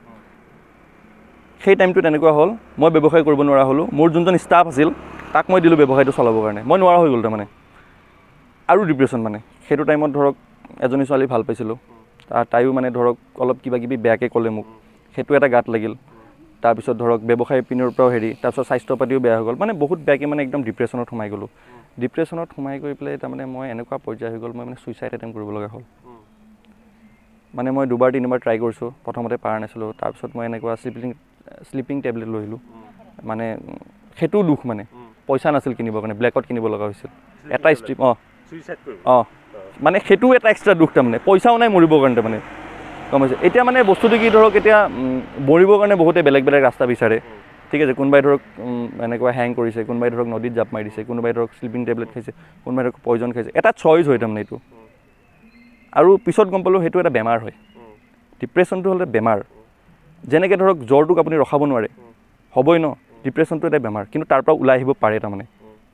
সেই টাইমটোত এনেকুৱা হ'ল মই ব্যৱসায় কৰিব নোৱাৰা হ'লোঁ মোৰ যোনজন ষ্টাফ আছিল তাক মই দিলোঁ ব্যৱসায়টো চলাবৰ কাৰণে মই নোৱাৰা হৈ গ'ল তাৰমানে আৰু ডিপ্ৰেশ্যন মানে সেইটো টাইমত ধৰক এজনী ছোৱালী ভাল পাইছিলোঁ তাইও মানে ধৰক অলপ কিবা কিবি বেয়াকৈ ক'লে মোক সেইটো এটা গাত লাগিল তাৰপিছত ধৰক ব্যৱসায় পিনৰ পৰাও তাৰপিছত স্বাস্থ্য পাতিও বেয়া হৈ গ'ল মানে বহুত বেয়াকৈ মানে একদম ডিপ্ৰেশ্যনত সোমাই গ'লোঁ ডিপ্ৰেশ্যনত সোমাই গৈ পেলাই তাৰমানে মই এনেকুৱা পৰ্যায় হৈ গ'ল মই মানে ছুইচাইড এটেম্প কৰিব লগা হ'ল মানে মই 2-3বাৰ ট্ৰাই কৰিছোঁ প্ৰথমতে পাৰা নাছিলোঁ তাৰপিছত মই এনেকুৱা শ্লিপিং টেবলেট লৈ আহিলোঁ মানে সেইটোও দুখ মানে পইচা নাছিল কিনিবৰ কাৰণে ব্লেকত কিনিব লগা হৈছিল এটা ষ্ট্ৰিপ মানে সেইটোও এটা এক্সট্ৰা দুখ তাৰমানে পইচাও নাই মৰিবৰ কাৰণে তাৰমানে গম পাইছে এতিয়া মানে বস্তুটো কি ধৰক এতিয়া মৰিবৰ কাৰণে বহুতে বেলেগ ৰাস্তা বিচাৰে ঠিক আছে কোনোবাই ধৰক এনেকুৱা হেং কৰিছে কোনোবাই ধৰক নদীত জাপ মাৰি দিছে কোনোবাই ধৰক শ্লিপিং টেবলেট খাইছে কোনোবাই ধৰক পয়জন খাইছে এটা চইচ হয় তাৰমানে এইটো আৰু পিছত গম পালোঁ সেইটো এটা বেমাৰ হয় ডিপ্ৰেশ্যনটো হ'লে বেমাৰ যেনেকৈ ধৰক জ্বৰটোক আপুনি ৰখাব নোৱাৰে হ'বই ন ডিপ্ৰেশ্যনটো এটা বেমাৰ কিন্তু তাৰ পৰা ওলাই আহিব পাৰে তাৰমানে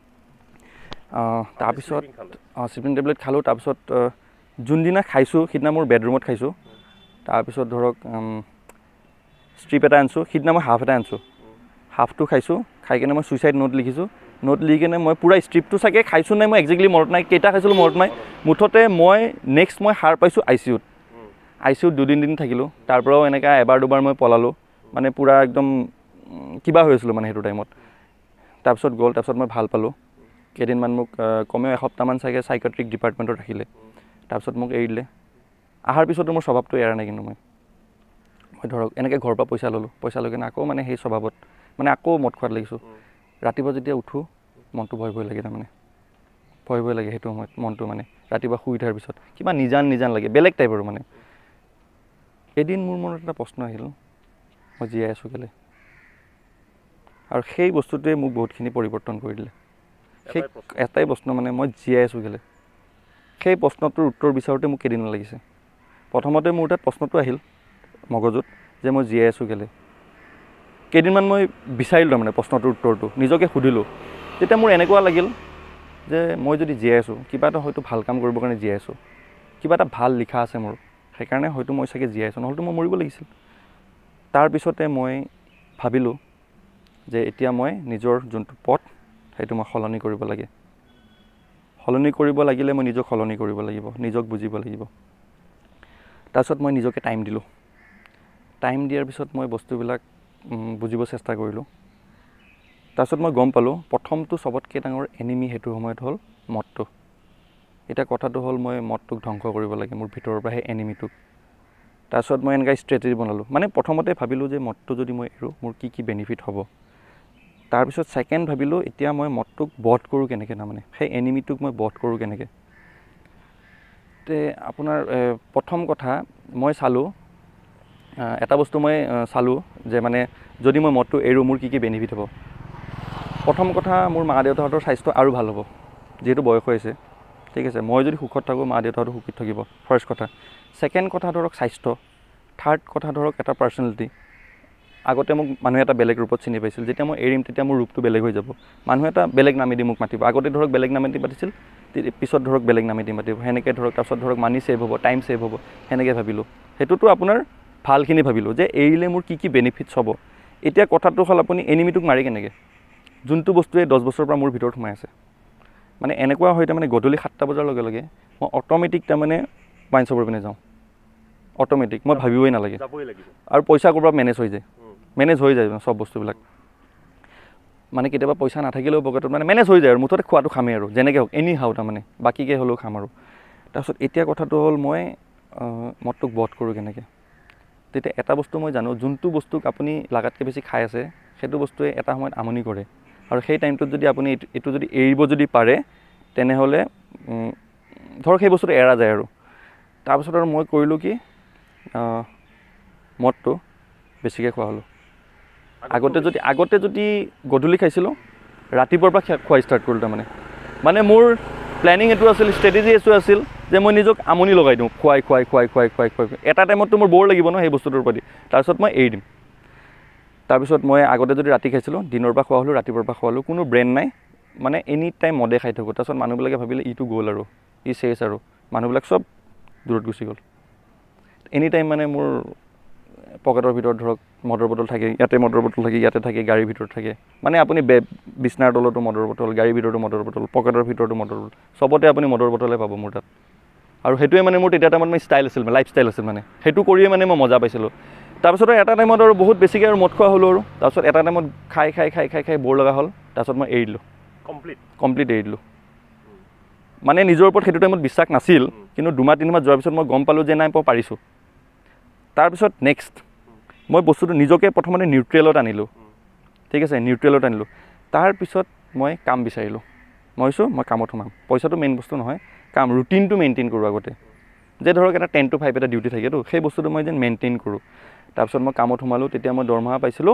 তাৰপিছত শ্লিপিং টেবলেট খালোঁ তাৰপিছত যোনদিনা খাইছোঁ সিদিনা মোৰ বেডৰুমত খাইছোঁ তাৰপিছত ধৰক ষ্ট্ৰিপ এটা আনিছোঁ সিদিনা মই হাফ এটা আনিছোঁ হাফটো খাইছোঁ খাই কিনে মই ছুইচাইড নোট লিখিছোঁ নোট লিখি কিনে মই পূৰা ষ্ট্ৰিপটো চাগে খাইছোঁ নাই মই একজেক্টলি মনত নাই কেইটা খাইছিলোঁ মনত নাই মুঠতে মই নেক্সট মই সাৰ পাইছোঁ আই চি ইউত 2-3 দিন থাকিলোঁ তাৰ পৰাও এনেকৈ 1-2বাৰ মই পলালোঁ মানে পূৰা একদম কিবা হৈ আছিলোঁ মানে সেইটো টাইমত তাৰপিছত গ'ল তাৰপিছত মই ভাল পালোঁ কেইদিনমান মোক কমেও এসপ্তাহমান চাগে চাইকেট্ৰিক ডিপাৰ্টমেণ্টত ৰাখিলে তাৰপিছত মোক এৰি দিলে অহাৰ পিছতো মোৰ স্বভাৱটো এৰা নাই কিন্তু মই ধৰক এনেকৈ ঘৰৰ পৰা পইচা লৈ কিনে আকৌ মানে সেই স্বভাৱত মানে আকৌ মদ খোৱাত লাগিছোঁ ৰাতিপুৱা যেতিয়া উঠোঁ মনটো ভয় লাগে তাৰমানে ভয় লাগে সেইটো সময়ত মনটো মানে ৰাতিপুৱা শুই উঠাৰ পিছত কিবা নিজান লাগে বেলেগ টাইপ আৰু মানে এদিন মোৰ মনত এটা প্ৰশ্ন আহিল মই জীয়াই আছোঁ কেলৈ আৰু সেই বস্তুটোৱে মোক বহুতখিনি পৰিৱৰ্তন কৰি দিলে সেই এটাই প্ৰশ্ন মানে মই জীয়াই আছোঁ কেলৈ সেই প্ৰশ্নটোৰ উত্তৰ বিচাৰোঁতে মোক কেইদিন লাগিছে প্ৰথমতে মোৰ তাত প্ৰশ্নটো আহিল মগজুত যে মই জীয়াই আছোঁ কেলৈ কেইদিনমান মই বিচাৰিলোঁ তাৰমানে প্ৰশ্নটোৰ উত্তৰটো নিজকে সুধিলোঁ তেতিয়া মোৰ এনেকুৱা লাগিল যে মই যদি জীয়াই আছোঁ কিবা এটা হয়তো ভাল কাম কৰিবৰ কাৰণে জীয়াই আছোঁ কিবা এটা ভাল লিখা আছে মোৰ সেইকাৰণে হয়তো মই চাগে জীয়াই আছোঁ নহ'লেতো মই মৰিব লাগিছিল তাৰপিছতে মই ভাবিলোঁ যে এতিয়া মই নিজৰ যোনটো পথ সেইটো মই সলনি কৰিব লাগে সলনি কৰিব লাগিলে মই নিজক সলনি কৰিব লাগিব নিজক বুজিব লাগিব তাৰপিছত মই নিজকে টাইম দিলোঁ টাইম দিয়াৰ পিছত মই বস্তুবিলাক বুজিব চেষ্টা কৰিলোঁ তাৰপিছত মই গম পালোঁ প্ৰথমটো চবতকৈ ডাঙৰ এনিমি সেইটো সময়ত হ'ল মদটো এতিয়া কথাটো হ'ল মই মদটোক ধ্বংস কৰিব লাগে মোৰ ভিতৰৰ পৰা সেই এনিমিটোক তাৰপিছত মই এনেকৈ ষ্ট্ৰেটেজি বনালোঁ মানে প্ৰথমতে ভাবিলোঁ যে মদটো যদি মই এৰোঁ মোৰ কি বেনিফিট হ'ব তাৰপিছত ছেকেণ্ড ভাবিলোঁ এতিয়া মই মদটোক বধ কৰোঁ কেনেকৈ তাৰমানে সেই এনিমিটোক মই বধ কৰোঁ কেনেকৈ তে আপোনাৰ প্ৰথম কথা মই চালোঁ এটা বস্তু মই চালোঁ যে মানে যদি মই মদটো এৰোঁ মোৰ কি বেনিফিট হ'ব প্ৰথম কথা মোৰ মা দেউতাহঁতৰ স্বাস্থ্য আৰু ভাল হ'ব যিহেতু বয়স হৈছে ঠিক আছে মই যদি সুখত থাকোঁ মা দেউতাহঁতো সুখত থাকিব ফাৰ্ষ্ট কথা ছেকেণ্ড কথা ধৰক স্বাস্থ্য থাৰ্ড কথা ধৰক এটা পাৰ্চনেলিটি আগতে মোক মানুহে এটা বেলেগ ৰূপত চিনি পাইছিল যেতিয়া মই এৰিম তেতিয়া মোৰ ৰূপটো বেলেগ হৈ যাব মানুহে এটা বেলেগ নামেদি মোক মাতিব আগতে ধৰক বেলেগ নামেদি মাতিছিল পিছত ধৰক বেলেগ নামেদি মাতিব সেনেকৈ ধৰক তাৰপিছত ধৰক মানি ছেভ হ'ব টাইম ছেভ হ'ব সেনেকৈ ভাবিলোঁ সেইটোতো আপোনাৰ ভালখিনি ভাবিলোঁ যে এৰিলে মোৰ কি বেনিফিটছ হ'ব এতিয়া কথাটো হ'ল আপুনি এনিমিটোক মাৰি কেনেকৈ যোনটো বস্তুৱে 10 বছৰৰ পৰা মোৰ ভিতৰত সোমাই আছে মানে এনেকুৱা হয় তাৰমানে গধূলি 7টা বজাৰ লগে লগে মই অট'মেটিক তাৰমানে ৱাইন শ্বপৰ পিনে যাওঁ অট'মেটিক মই ভাবিবই নালাগে আৰু পইচা ক'ৰবাত মেনেজ হৈ যায় চব বস্তুবিলাক মানে কেতিয়াবা পইচা নাথাকিলেও পকেটত মানে মেনেজ হৈ যায় আৰু মুঠতে খোৱাটো খামেই আৰু যেনেকৈ হওক এনি খাওঁ তাৰমানে বাকীকৈ হ'লেও খাম আৰু তাৰপিছত এতিয়া কথাটো হ'ল মই মদটোক বধ কৰোঁ কেনেকৈ তেতিয়া এটা বস্তু মই জানো যোনটো বস্তুক আপুনি লাগাতকৈ বেছি খাই আছে সেইটো বস্তুৱে এটা সময়ত আমনি কৰে আৰু সেই টাইমটোত যদি আপুনি এইটো যদি এৰিব যদি পাৰে তেনেহ'লে ধৰক সেই বস্তুটো এৰা যায় আৰু তাৰপিছত আৰু মই কৰিলোঁ কি মদটো বেছিকৈ খোৱা হ'লোঁ আগতে যদি গধূলি খাইছিলোঁ ৰাতিপুৱাৰ পৰা খোৱা ষ্টাৰ্ট কৰিলোঁ তাৰমানে মানে মোৰ প্লেনিং এইটো আছিল ষ্ট্ৰেটেজি এইটো আছিল যে মই নিজক আমনি লগাই দিওঁ খুৱাই এটা টাইমততো মোৰ বৰ লাগিব ন সেই বস্তুটোৰ প্ৰতি তাৰপিছত মই এৰি দিম তাৰপিছত মই আগতে যদি ৰাতি খাইছিলোঁ দিনৰ পৰা খোৱা হ'লোঁ ৰাতিপুৱাৰ পৰা খোৱা হ'লোঁ কোনো ব্ৰেইন নাই মানে এনি টাইম মদে খাই থাকোঁ তাৰপিছত মানুহবিলাকে ভাবিলে ইটো গ'ল আৰু ই চেছ আৰু মানুহবিলাক চব দূৰত গুচি গ'ল এনি টাইম মানে মোৰ পকেটৰ ভিতৰত ধৰক মদৰ বটল থাকে ইয়াতে মদৰ বটল থাকে ইয়াতে থাকে গাড়ীৰ ভিতৰত থাকে মানে আপুনি বিচনাৰ তলতো মদৰ বটল গাড়ীৰ ভিতৰতো মদৰ বটল পকেটৰ ভিতৰতো মদৰ বটল চবতে আপুনি মদৰ বটলে পাব মোৰ তাত আৰু সেইটোৱে মানে মোৰ তেতিয়া টাইমত ষ্টাইল আছিল লাইফ ষ্টাইল আছিল মানে সেইটো কৰিয়ে মানে মই মজা পাইছিলোঁ তাৰপিছত এটা টাইমত আৰু বহুত বেছিকৈ আৰু মদ খোৱা হ'লোঁ আৰু তাৰপিছত এটা টাইমত খাই বৰ লগা হ'ল তাৰপিছত মই এৰি দিলোঁ কমপ্লিট এৰি দিলোঁ মানে নিজৰ ওপৰত সেইটো টাইমত বিশ্বাস নাছিল কিন্তু 2-3 মাহ যোৱাৰ পিছত মই গম পালোঁ যে নাই মই পাৰিছোঁ তাৰপিছত নেক্সট মই বস্তুটো নিজকে প্ৰথমতে নিউট্ৰেলত আনিলোঁ ঠিক আছে নিউট্ৰেলত আনিলোঁ তাৰপিছত মই কাম বিচাৰিলোঁ মই কামত সোমাম পইচাটো মেইন বস্তু নহয় কাম ৰুটিনটো মেইনটেইন কৰোঁ আগতে যে ধৰক এটা 10 to 5 এটা ডিউটি থাকেতো সেই বস্তুটো মই যেন মেইনটেইন কৰোঁ তাৰপিছত মই কামত সোমালোঁ তেতিয়া মই দৰমহা পাইছিলোঁ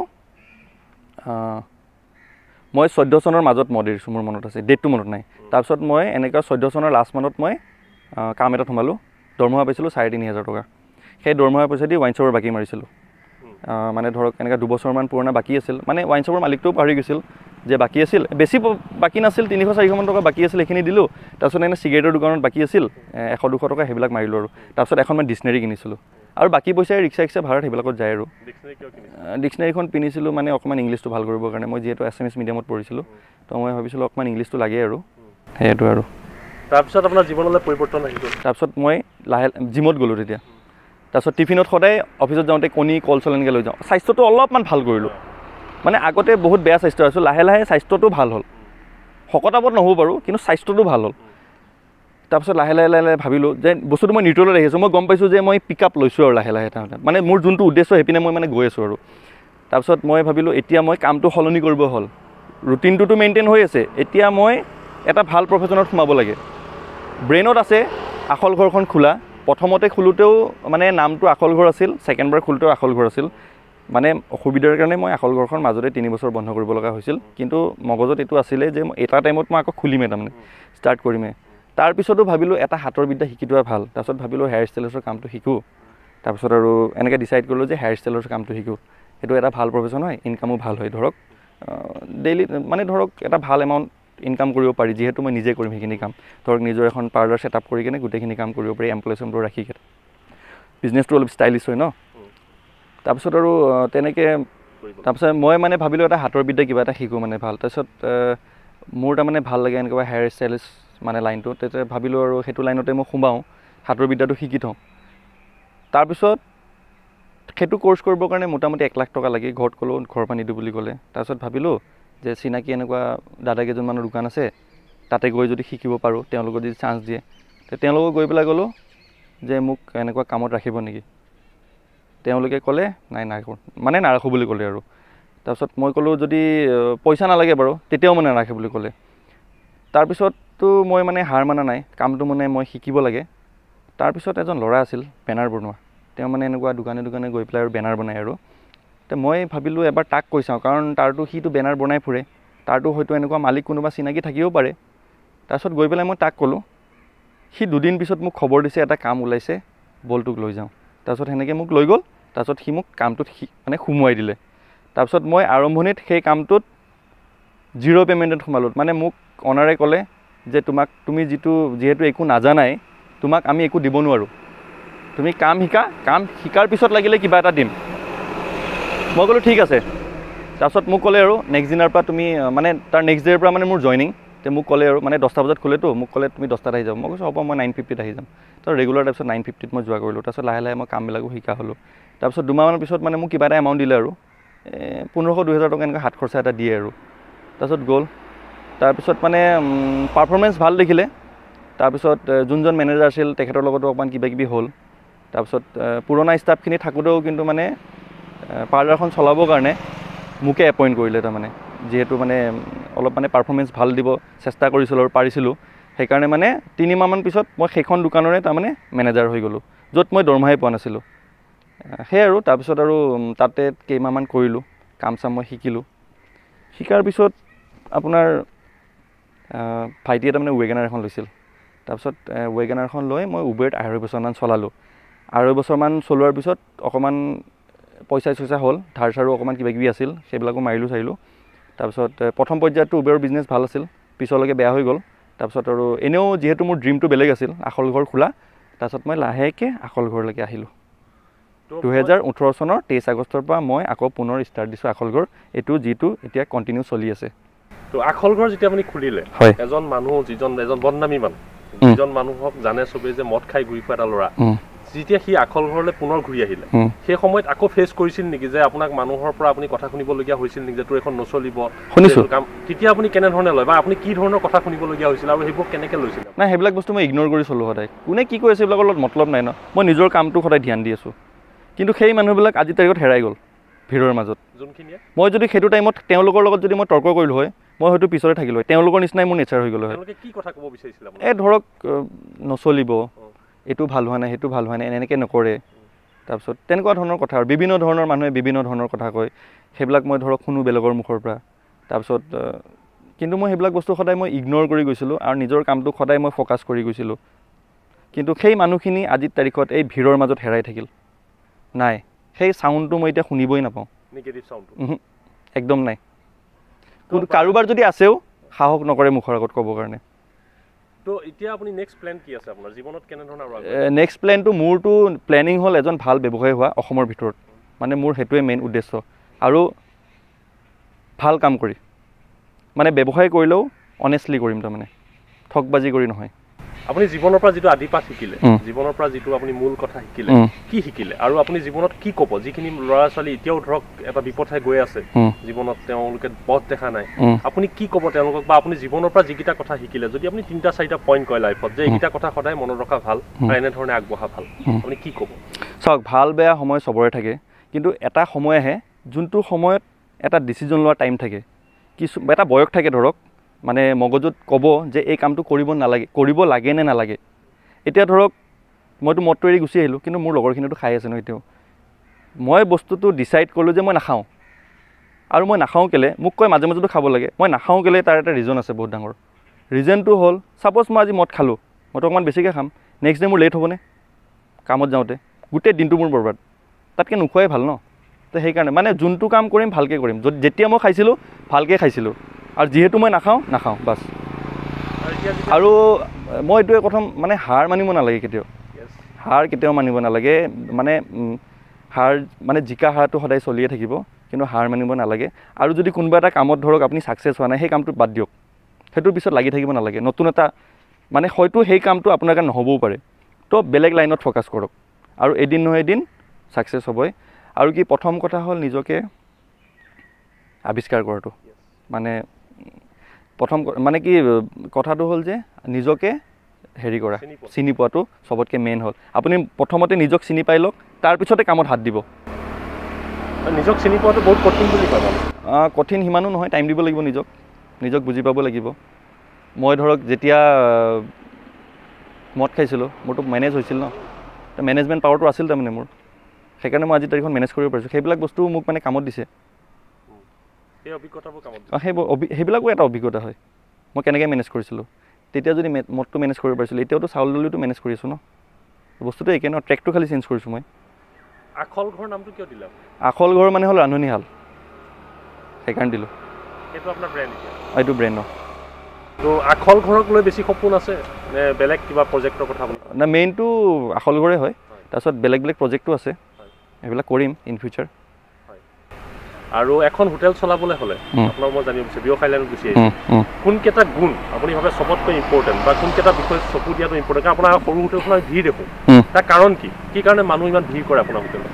মই 14 চনৰ মাজত মদ এৰিছোঁ মোৰ মনত আছে ডেটটো মনত নাই তাৰপিছত মই এনেকুৱা 14 চনৰ লাষ্ট মানত মই কাম এটাত সোমালোঁ দৰমহা পাইছিলোঁ 3,500 টকা সেই দৰমহা পইচা দি ৱাইন শ্বপৰ বাকী মাৰিছিলোঁ মানে ধৰক এনেকৈ 2 বছৰমান পুৰণা বাকী আছিল মানে ৱাইন শ্বপৰ মালিকটোও পাহৰি গৈছিল যে বাকী আছিল বেছি বাকী নাছিল 300-400 মান টকা বাকী আছিল সেইখিনি দিলোঁ তাৰপিছত এনে চিগাৰেটৰ দোকানত বাকী আছিল 100-200 টকা সেইবিলাক মাৰিলোঁ আৰু তাৰপিছত এখন মই ডিক্সনেৰী কিনিছিলোঁ আৰু বাকী পইচাই ৰিক্সা ভাড়াত সেইবিলাকত যায় আৰু ডিক্সনেৰীখন কিনিছিলোঁ মানে অকণমান ইংলিছটো ভাল কৰিবৰ কাৰণে মই যিহেতু এছএমএছ মিডিয়ামত পঢ়িছিলোঁ তো মই ভাবিছিলোঁ অকণমান ইংলিছটো লাগে আৰু সেইটো আৰু তাৰপিছত আপোনাৰ জীৱনলৈ পৰিৱৰ্তন আহিল তাৰপিছত মই লাহে জিমত গ'লোঁ তেতিয়া তাৰপিছত টিফিনত সদায় অফিচত যাওঁতে কণী কল চল এনেকৈ লৈ যাওঁ স্বাস্থ্যটো অলপমান ভাল কৰিলোঁ মানে আগতে বহুত বেয়া স্বাস্থ্য আছিল লাহে লাহে স্বাস্থ্যটো ভাল হ'ল শকতাবত নহ'ব বাৰু কিন্তু স্বাস্থ্যটো ভাল হ'ল তাৰপিছত লাহে লাহে ভাবিলোঁ যে বস্তুটো মই নিউট্ৰেলত আহি আছোঁ মই গম পাইছোঁ যে মই পিক আপ লৈছোঁ আৰু লাহে লাহে মানে মোৰ যোনটো উদ্দেশ্য সেইপিনে মই মানে গৈ আছোঁ আৰু তাৰপিছত মই ভাবিলোঁ এতিয়া মই কামটো সলনি কৰিব হ'ল ৰুটিনটোতো মেইনটেইন হৈ আছে এতিয়া মই এটা ভাল প্ৰফেশ্যনত সোমাব লাগে ব্ৰেইনত আছে আখল ঘৰখন খোলা প্ৰথমতে খোলোতেও মানে নামটো আখল ঘৰ আছিল ছেকেণ্ডবাৰ খোলোতেও আখল ঘৰ আছিল মানে অসুবিধাৰ কাৰণে মই আখল ঘৰখন মাজতে 3 বছৰ বন্ধ কৰিব লগা হৈছিল কিন্তু মগজত এইটো আছিলে যে এটা টাইমত মই আকৌ খুলিমেই তাৰমানে ষ্টাৰ্ট কৰিমেই তাৰপিছতো ভাবিলোঁ এটা হাতৰ বিদ্যা শিকি থোৱা ভাল তাৰপিছত ভাবিলোঁ হেয়াৰ ষ্টাইলিষ্টৰ কামটো শিকোঁ তাৰপিছত আৰু এনেকৈ ডিচাইড কৰিলোঁ যে হেয়াৰ ষ্টাইলিষ্টৰ কামটো শিকোঁ সেইটো এটা ভাল প্ৰফেশ্যন হয় ইনকামো ভাল হয় ধৰক ডেইলি মানে ধৰক এটা ভাল এমাউণ্ট ইনকাম কৰিব পাৰি যিহেতু মই নিজে কৰিম সেইখিনি কাম ধৰক নিজৰ এখন পাৰ্লাৰ ছেট আপ কৰি কিনে গোটেইখিনি কাম কৰিব পাৰি এমপ্লয়িজ ৰাখি কিনে বিজনেছটো অলপ ষ্টাইলিছ হয় ন তাৰপিছত আৰু তেনেকৈ তাৰপিছত মই মানে ভাবিলোঁ এটা হাতৰ বিদ্যা কিবা এটা শিকোঁ মানে ভাল তাৰপিছত মোৰ তাৰমানে ভাল লাগে এনেকুৱা হেয়াৰ ষ্টাইলিছ মানে লাইনটো তেতিয়া ভাবিলোঁ আৰু সেইটো লাইনতে মই সোমাওঁ হাতৰ বিদ্যাটো শিকি থওঁ তাৰপিছত সেইটো কোৰ্চ কৰিবৰ কাৰণে মোটামুটি 1 লাখ টকা লাগে ঘৰত ক'লোঁ ঘৰৰ পৰা নিদিওঁ বুলি ক'লে তাৰপিছত ভাবিলোঁ যে চিনাকি এনেকুৱা দাদা কেইজনমানৰ দোকান আছে তাতে গৈ যদি শিকিব পাৰোঁ তেওঁলোকৰ যদি চান্স দিয়ে তেওঁলোকক গৈ পেলাই গ'লোঁ যে মোক এনেকুৱা কামত ৰাখিব নেকি তেওঁলোকে ক'লে নাই নাৰাখোঁ মানে নাৰাখোঁ বুলি ক'লে আৰু তাৰপিছত মই ক'লোঁ যদি পইচা নালাগে বাৰু তেতিয়াও মানে নাৰাখে বুলি ক'লে তাৰপিছততো মই মানে হাৰ মানা নাই কামটো মানে মই শিকিব লাগে তাৰপিছত এজন ল'ৰা আছিল বেনাৰ বনোৱা তেওঁ মানে এনেকুৱা দোকানে দোকানে গৈ পেলাই আৰু বেনাৰ বনায় আৰু তো মই ভাবিলোঁ এবাৰ তাক কৈ চাওঁ কাৰণ তাৰতো সিটো বেনাৰ বনাই ফুৰে তাৰতো হয়তো এনেকুৱা মালিক কোনোবা চিনাকি থাকিবও পাৰে তাৰপিছত গৈ পেলাই মই তাক ক'লোঁ সি 2 দিন পিছত মোক খবৰ দিছে এটা কাম ওলাইছে বলটোক লৈ যাওঁ তাৰপিছত সেনেকৈ মোক লৈ গ'ল তাৰপিছত সি মোক কামটোত মানে সোমোৱাই দিলে তাৰপিছত মই আৰম্ভণিত সেই কামটোত 0 পে'মেণ্টত সোমালোঁ মানে মোক অনাৰে ক'লে যে তুমি যিহেতু একো নাজানাই তোমাক আমি একো দিব নোৱাৰোঁ তুমি কাম শিকাৰ পিছত লাগিলে কিবা এটা দিম মই ক'লোঁ ঠিক আছে তাৰপিছত মোক ক'লে আৰু নেক্সট দিনাৰ পৰা তুমি মানে তাৰ নেক্সট ডে'ৰ পৰা মানে মোৰ জইনিং তে মোক ক'লে আৰু মানে 10টা বজাত খোলেতো মোক ক'লে তুমি 10টাত আহি যাবা মই কৈছোঁ হ'ব মই 9:50ত আহি যাম তো ৰেগুলাৰ তাৰপিছত 9:50ত মই যোৱা কৰিলোঁ তাৰপিছত লাহে লাহে মই কামবিলাকো শিকা হ'লোঁ তাৰপিছত 2 মাহমানৰ পিছত মানে মোক কিবা এটা এমাউণ্ট দিলে আৰু 1500-2000 টকা এনেকৈ হাত খৰচা এটা দিয়ে আৰু তাৰপিছত গ'ল তাৰপিছত মানে পাৰফৰ্মেঞ্চ ভাল দেখিলে তাৰপিছত যোনজন মেনেজাৰ আছিল তেখেতৰ লগতো অকণমান কিবাকিবি হ'ল তাৰপিছত পুৰণা ষ্টাফখিনি থাকোঁতেও কিন্তু মানে পাৰ্লাৰখন চলাবৰ কাৰণে মোকে এপইণ্ট কৰিলে তাৰমানে যিহেতু মানে অলপ মানে পাৰফৰ্মেঞ্চ ভাল দিব চেষ্টা কৰিছিলোঁ আৰু পাৰিছিলোঁ সেইকাৰণে মানে 3 মাহমান পিছত মই সেইখন দোকানৰে তাৰমানে মেনেজাৰ হৈ গ'লোঁ য'ত মই দৰমহাই পোৱা নাছিলোঁ সেয়াই আৰু তাৰপিছত আৰু তাতে কেইমাহমান কৰিলোঁ কাম চাম মই শিকাৰ পিছত আপোনাৰ ভাইটিয়ে তাৰমানে ৱেগনাৰ এখন লৈছিল তাৰপিছত ৱেগনাৰখন লৈ মই উবেৰত 2.5 বছৰমান চলালোঁ 2.5 বছৰমান চলোৱাৰ পিছত অকণমান পইচা হ'ল ধাৰ চাৰো অকণমান কিবাকিবি আছিল সেইবিলাকো মাৰিলোঁ তাৰপিছত প্ৰথম পৰ্যায়তো উবেৰৰ বিজনেছ ভাল আছিল পিছলৈকে বেয়া হৈ গ'ল তাৰপিছত আৰু এনেও যিহেতু মোৰ ড্ৰিমটো বেলেগ আছিল আখল ঘৰ খোলা তাৰপিছত মই লাহেকৈ আখল ঘৰলৈকে আহিলোঁ 2018 চনৰ 23 আগষ্টৰ পৰা মই আকৌ পুনৰ ষ্টাৰ্ট দিছোঁ আখল ঘৰ এইটো যিটো এতিয়া কণ্টিনিউ চলি আছে তো আখল ঘৰ যেতিয়া আপুনি খুলিলে এজন মানুহ এজন বদনামী মানুহ যিজন মানুহক জানে চবেই যে মদ খাই ঘূৰি ফুৰা এটা ল'ৰা যেতিয়া সি আখল ঘৰলৈ পুনৰ ঘূৰি আহিলে সেই সময়ত আকৌ ফেচ কৰিছিল নেকি যে আপোনাক মানুহৰ পৰা আপুনি কথা শুনিবলগীয়া হৈছিল নেকি যে তোৰ এখন নচলিব কাম তেতিয়া আপুনি কেনেধৰণে লয় বা আপুনি কি ধৰণৰ কথা শুনিবলগীয়া হৈছিল আৰু সেইবোৰ কেনেকৈ লৈছিল নাই সেইবিলাক বস্তু মই ইগন'ৰ কৰি চলোঁ সদায় কোনে কি কৈছে এইবিলাকৰ লগত মতলব নাই ন মই নিজৰ কামটো সদায় ধ্যান দি আছোঁ কিন্তু সেই মানুহবিলাক আজিৰ তাৰিখত হেৰাই গ'ল ভিৰৰ মাজত যোনখিনিয়ে মই যদি সেইটো টাইমত তেওঁলোকৰ লগত যদি মই তৰ্ক কৰিলোঁ হয় মই হয়তো পিছতে থাকিলোঁ হয় তেওঁলোকৰ নিচিনাই মোৰ নেচাৰ হৈ গ'ল হয় কি কথা ক'ব বিচাৰিছিল ধৰক নচলিব এইটো ভাল হোৱা নাই সেইটো ভাল হোৱা নাই এনেকৈ নকৰে তাৰপিছত তেনেকুৱা ধৰণৰ কথা আৰু বিভিন্ন ধৰণৰ মানুহে বিভিন্ন ধৰণৰ কথা কয় সেইবিলাক মই ধৰক শুনো বেলেগৰ মুখৰ পৰা তাৰপিছত কিন্তু মই সেইবিলাক বস্তু সদায় মই ইগন'ৰ কৰি গৈছিলোঁ আৰু নিজৰ কামটোক সদায় মই ফ'কাছ কৰি গৈছিলোঁ কিন্তু সেই মানুহখিনি আজিৰ তাৰিখত এই ভিৰৰ মাজত হেৰাই থাকিল নাই সেই চাউণ্ডটো মই এতিয়া শুনিবই নাপাওঁ নিগেটিভ চাউণ্ডটো একদম নাই কিন্তু কাৰোবাৰ যদি আছেও সাহস নকৰে মুখৰ আগত ক'বৰ কাৰণে তো এতিয়া আপুনি নেক্সট প্লেন কি আছে আপোনাৰ জীৱনত কেনেধৰণৰ নেক্সট প্লেনটো মোৰতো প্লেনিং হ'ল এজন ভাল ব্যৱসায়ী হোৱা অসমৰ ভিতৰত মানে মোৰ সেইটোৱে মেইন উদ্দেশ্য আৰু ভাল কাম কৰি মানে ব্যৱসায় কৰিলেও অনেষ্টলি কৰিম তাৰমানে ঠগবাজি কৰি নহয় আপুনি জীৱনৰ পৰা যিটো আদিপাঠ শিকিলে জীৱনৰ পৰা যিটো আপুনি মূল কথা শিকিলে কি শিকিলে আৰু আপুনি জীৱনত কি ক'ব যিখিনি ল'ৰা ছোৱালী এতিয়াও ধৰক এটা বিপথে গৈ আছে জীৱনত তেওঁলোকে পথ দেখা নাই আপুনি কি ক'ব তেওঁলোকক বা আপুনি জীৱনৰ পৰা যিকেইটা কথা শিকিলে যদি আপুনি 3-4টা পইণ্ট কয় লাইফত যে এইকেইটা কথা সদায় মনত ৰখা ভাল আৰু এনেধৰণে আগবঢ়া ভাল আপুনি কি ক'ব চাওক ভাল বেয়া সময় চবৰে থাকে কিন্তু এটা সময় আহে যোনটো সময়ত এটা ডিচিজন লোৱাৰ টাইম থাকে এটা বয়স থাকে ধৰক মানে মগজুত ক'ব যে এই কামটো কৰিব লাগে নে নালাগে এতিয়া ধৰক মইতো মদটো এৰি গুচি আহিলোঁ কিন্তু মোৰ লগৰখিনিতো খাই আছে ন এতিয়াও মই বস্তুটো ডিচাইড কৰিলোঁ যে মই নাখাওঁ আৰু মই নাখাওঁ কেলে মোক কয় মাজে মাজেতো খাব লাগে মই নাখাওঁ কেলে তাৰ এটা ৰিজন আছে বহুত ডাঙৰ ৰিজনটো হ'ল ছাপ'জ মই আজি মদ খালোঁ মইতো অকণমান বেছিকৈ খাম নেক্সট ডে মোৰ লেট হ'বনে কামত যাওঁতে গোটেই দিনটো মোৰ বৰবাদ তাতকৈ নোখোৱাই ভাল ন তো সেইকাৰণে মানে যোনটো কাম কৰিম ভালকৈ কৰিম যেতিয়া মই খাইছিলোঁ ভালকৈ খাইছিলোঁ আৰু যিহেতু মই নাখাওঁ বাছ আৰু মই এইটোৱে কথা মানে হাৰ মানিব নালাগে কেতিয়াও মানিব নালাগে মানে মানে জিকা হাৰটো সদায় চলিয়ে থাকিব কিন্তু হাৰ মানিব নালাগে আৰু যদি কোনোবা এটা কামত ধৰক আপুনি ছাকচেছ হোৱা নাই সেই কামটোত বাদ দিয়ক সেইটোৰ পিছত লাগি থাকিব নালাগে নতুন এটা মানে হয়তো সেই কামটো আপোনাৰ কাৰণে নহ'বও পাৰে তো বেলেগ লাইনত ফ'কাছ কৰক আৰু এদিন নহয় এদিন ছাকচেছ হ'বই আৰু কি প্ৰথম কথা হ'ল নিজকে আৱিষ্কাৰ কৰাটো মানে প্ৰথম মানে কি কথাটো হ'ল যে নিজকে হেৰি কৰা চিনি পোৱাটো চবতকৈ মেইন হ'ল আপুনি প্ৰথমতে নিজক চিনি পাই লওক তাৰপিছতে কামত হাত দিব নিজক চিনি পোৱাটো বহুত কঠিন বুলি কয় কঠিন সিমানো নহয় টাইম দিব লাগিব নিজক বুজি পাব লাগিব মই ধৰক যেতিয়া মদ খাইছিলোঁ মোৰতো মেনেজ হৈছিল ন মেনেজমেণ্ট পাৱাৰটো আছিল তাৰমানে মোৰ সেইকাৰণে মই আজি তাৰিখখন মেনেজ কৰিব পাৰিছোঁ সেইবিলাক বস্তু মোক মানে কামত দিছে সেইবিলাকো এটা অভিজ্ঞতা হয় মই কেনেকৈ মেনেজ কৰিছিলোঁ তেতিয়া যদি মদটো মেনেজ কৰিব পাৰিছিলোঁ এতিয়াওতো চাউল দলিটো মেনেজ কৰি আছোঁ ন বস্তুটো একে ন ট্ৰেকটো খালি চেঞ্জ কৰিছোঁ মই আখল ঘৰ নামটো কিয় দিলা আখল ঘৰ মানে হ'ল ৰান্ধনীশাল সেইকাৰণে দিলোঁ সেইটো আপোনাৰ ব্ৰেণ্ড এইটো ব্ৰেণ্ড তো আখল ঘৰক লৈ বেছি সপোন আছে নে বেলেগ কিবা প্ৰজেক্টৰ কথা না মেইনটো আখল ঘৰে হয় তাৰপিছত বেলেগ প্ৰজেক্টটো আছে এইবিলাক কৰিম ইন ফিউচাৰ আৰু এখন হোটেল চলাবলৈ হ'লে আপোনাক মই জানিব বিচাৰিছোঁ ব্যৱসায় লাইনত গুচি আহিছে কোনকেইটা গুণ আপুনি ভাবে চবতকৈ ইম্পৰ্টেণ্ট বা কোনকেইটা বিষয় চকু দিয়াটো ইম্পৰ্টেণ্ট কাৰণ আপোনাৰ সৰু হোটেলখনৰ ভিৰ দেখোঁ তাৰ কাৰণ কি কাৰণে মানুহ ইমান ভিৰ কৰে আপোনাৰ হোটেলত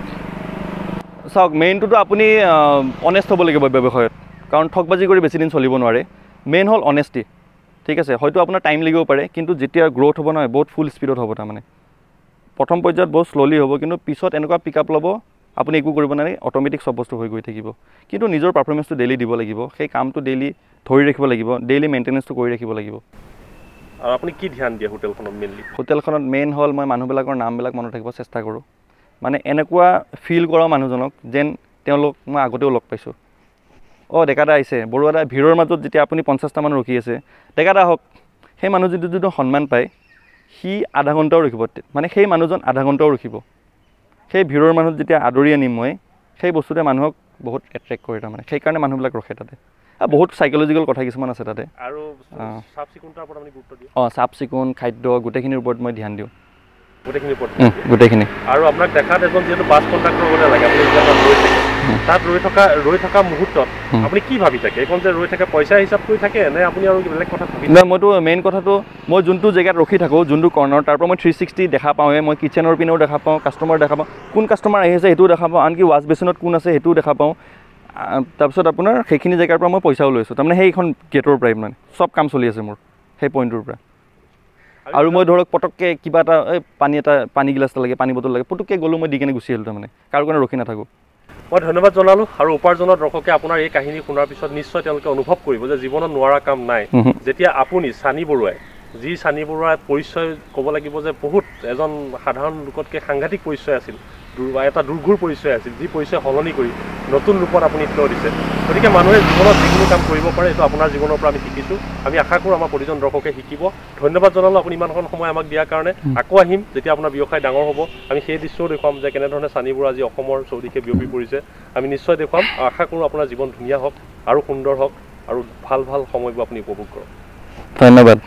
চাওক মেইনটোতো আপুনি অনেষ্ট হ'ব লাগিব ব্যৱসায়ত কাৰণ ঠগবাজি কৰি বেছি দিন চলিব নোৱাৰে মেইন হ'ল অনেষ্টি ঠিক আছে হয়তো আপোনাৰ টাইম লাগিব পাৰে কিন্তু যেতিয়া গ্ৰ'থ হ'ব নহয় বহুত ফুল স্পীডত হ'ব তাৰমানে প্ৰথম পৰ্যায়ত বহুত শ্ল'লি হ'ব কিন্তু পিছত এনেকুৱা পিক আপ ল'ব আপুনি একো কৰিব নালাগে অট'মেটিক চব বস্তু হৈ গৈ থাকিব কিন্তু নিজৰ পাৰফৰ্মেঞ্চটো ডেইলি দিব লাগিব সেই কামটো ডেইলি ধৰি ৰাখিব লাগিব ডেইলি মেইনটেনেঞ্চটো কৰি ৰাখিব লাগিব আৰু আপুনি কি ধ্যান দিয়ে হোটেলখনত মেইনলি হোটেলখনত মেইন হ'ল মই মানুহবিলাকৰ নামবিলাক মনত ৰাখিব চেষ্টা কৰোঁ মানে এনেকুৱা ফিল কৰা মানুহজনক যেন তেওঁলোক মই আগতেও লগ পাইছোঁ ডেকাদা আহিছে বৰুৱাদা ভিৰৰ মাজত যেতিয়া আপুনি 50টা মানুহ ৰখি আছে ডেকাদা হওক সেই মানুহ যদি সন্মান পায় সি আধা ঘণ্টাও ৰখিব মানে সেই মানুহজন আধা ঘণ্টাও ৰখিব সেই ভিৰৰ মানুহত যেতিয়া আদৰি আনিম মই সেই বস্তুটোৱে মানুহক বহুত এট্ৰেক্ট কৰে তাৰমানে সেইকাৰণে মানুহবিলাক ৰখে তাতে বহুত চাইক'লজিকেল কথা কিছুমান আছে তাতে আৰু চাফ চিকুণতাৰ ওপৰত আপুনি গুৰুত্ব দিয়ে চাফ চিকুণ খাদ্য গোটেইখিনিৰ ওপৰত মই ধ্যান দিওঁ গোটেইখিনি আৰু আপোনাক দেখাত এজন যিহেতু বাছ কণ্ডাক্টৰ গতে লাগে আপুনি তাত ৰৈ থকা মুহূৰ্তত আপুনি কি ভাবি থাকে এইখন যে ৰৈ থাকে পইচা হিচাপ কৰি থাকে নে আপুনি আৰু বেলেগ কথা ভাবি নাই মইতো মেইন কথাটো মই যোনটো জেগাত ৰখি থাকোঁ যোনটো কৰ্ণাৰ তাৰ পৰা মই 360 দেখা পাওঁৱে মই কিটচেনৰ পিনেও দেখা পাওঁ কাষ্টমাৰ দেখা পাওঁ কোন কাষ্টমাৰ আহি আছে সেইটোও দেখা পাওঁ আনকি ৱাছ বেচিনত কোন আছে সেইটোও দেখা পাওঁ তাৰপিছত আপোনাৰ সেইখিনি জেগাৰ পৰা মই পইচাও লৈছোঁ তাৰমানে সেইখন গেটৰ পৰাই মানে চব কাম চলি আছে মোৰ সেই পইণ্টটোৰ পৰা আৰু মই ধৰক পটককৈ কিবা এটা পানী গিলাছ এটা লাগে পানী বটল লাগে পটককৈ গ'লোঁ মই দি কেনে গুচি আহিলোঁ তাৰমানে কাৰো কাৰণে ৰখি নাথাকোঁ মই ধন্যবাদ জনালোঁ আৰু উপাৰ্জনত দৰ্শকে আপোনাৰ এই কাহিনী শুনাৰ পিছত নিশ্চয় তেওঁলোকে অনুভৱ কৰিব যে জীৱনত নোৱাৰা কাম নাই যেতিয়া আপুনি চানি বৰুৱাই যি চানি বৰুৱাৰ পৰিচয় ক'ব লাগিব যে বহুত এজন সাধাৰণ লোকতকৈ সাংঘাতিক পৰিচয় আছিল এটা দুৰ্ঘুৰ পৰিচয় আছিল যি পৰিচয় সলনি কৰি নতুন ৰূপত আপুনি থিয় দিছে গতিকে মানুহে জীৱনত যিকোনো কাম কৰিব পাৰে এইটো আপোনাৰ জীৱনৰ পৰা আমি শিকিছোঁ আমি আশা কৰোঁ আমাৰ প্ৰতিজন দৰ্শকে শিকিব ধন্যবাদ জনালোঁ আপুনি ইমানখন সময় আমাক দিয়াৰ কাৰণে আকৌ আহিম যেতিয়া আপোনাৰ ব্যৱসায় ডাঙৰ হ'ব আমি সেই দৃশ্যও দেখুৱাম যে কেনেধৰণে চানি বৰুৱা আজি অসমৰ চৌদিশে বিয়পি পৰিছে আমি নিশ্চয় দেখুৱাম আৰু আশা কৰোঁ আপোনাৰ জীৱন ধুনীয়া হওক আৰু সুন্দৰ হওক আৰু ভাল সময়বোৰ আপুনি উপভোগ কৰক ধন্যবাদ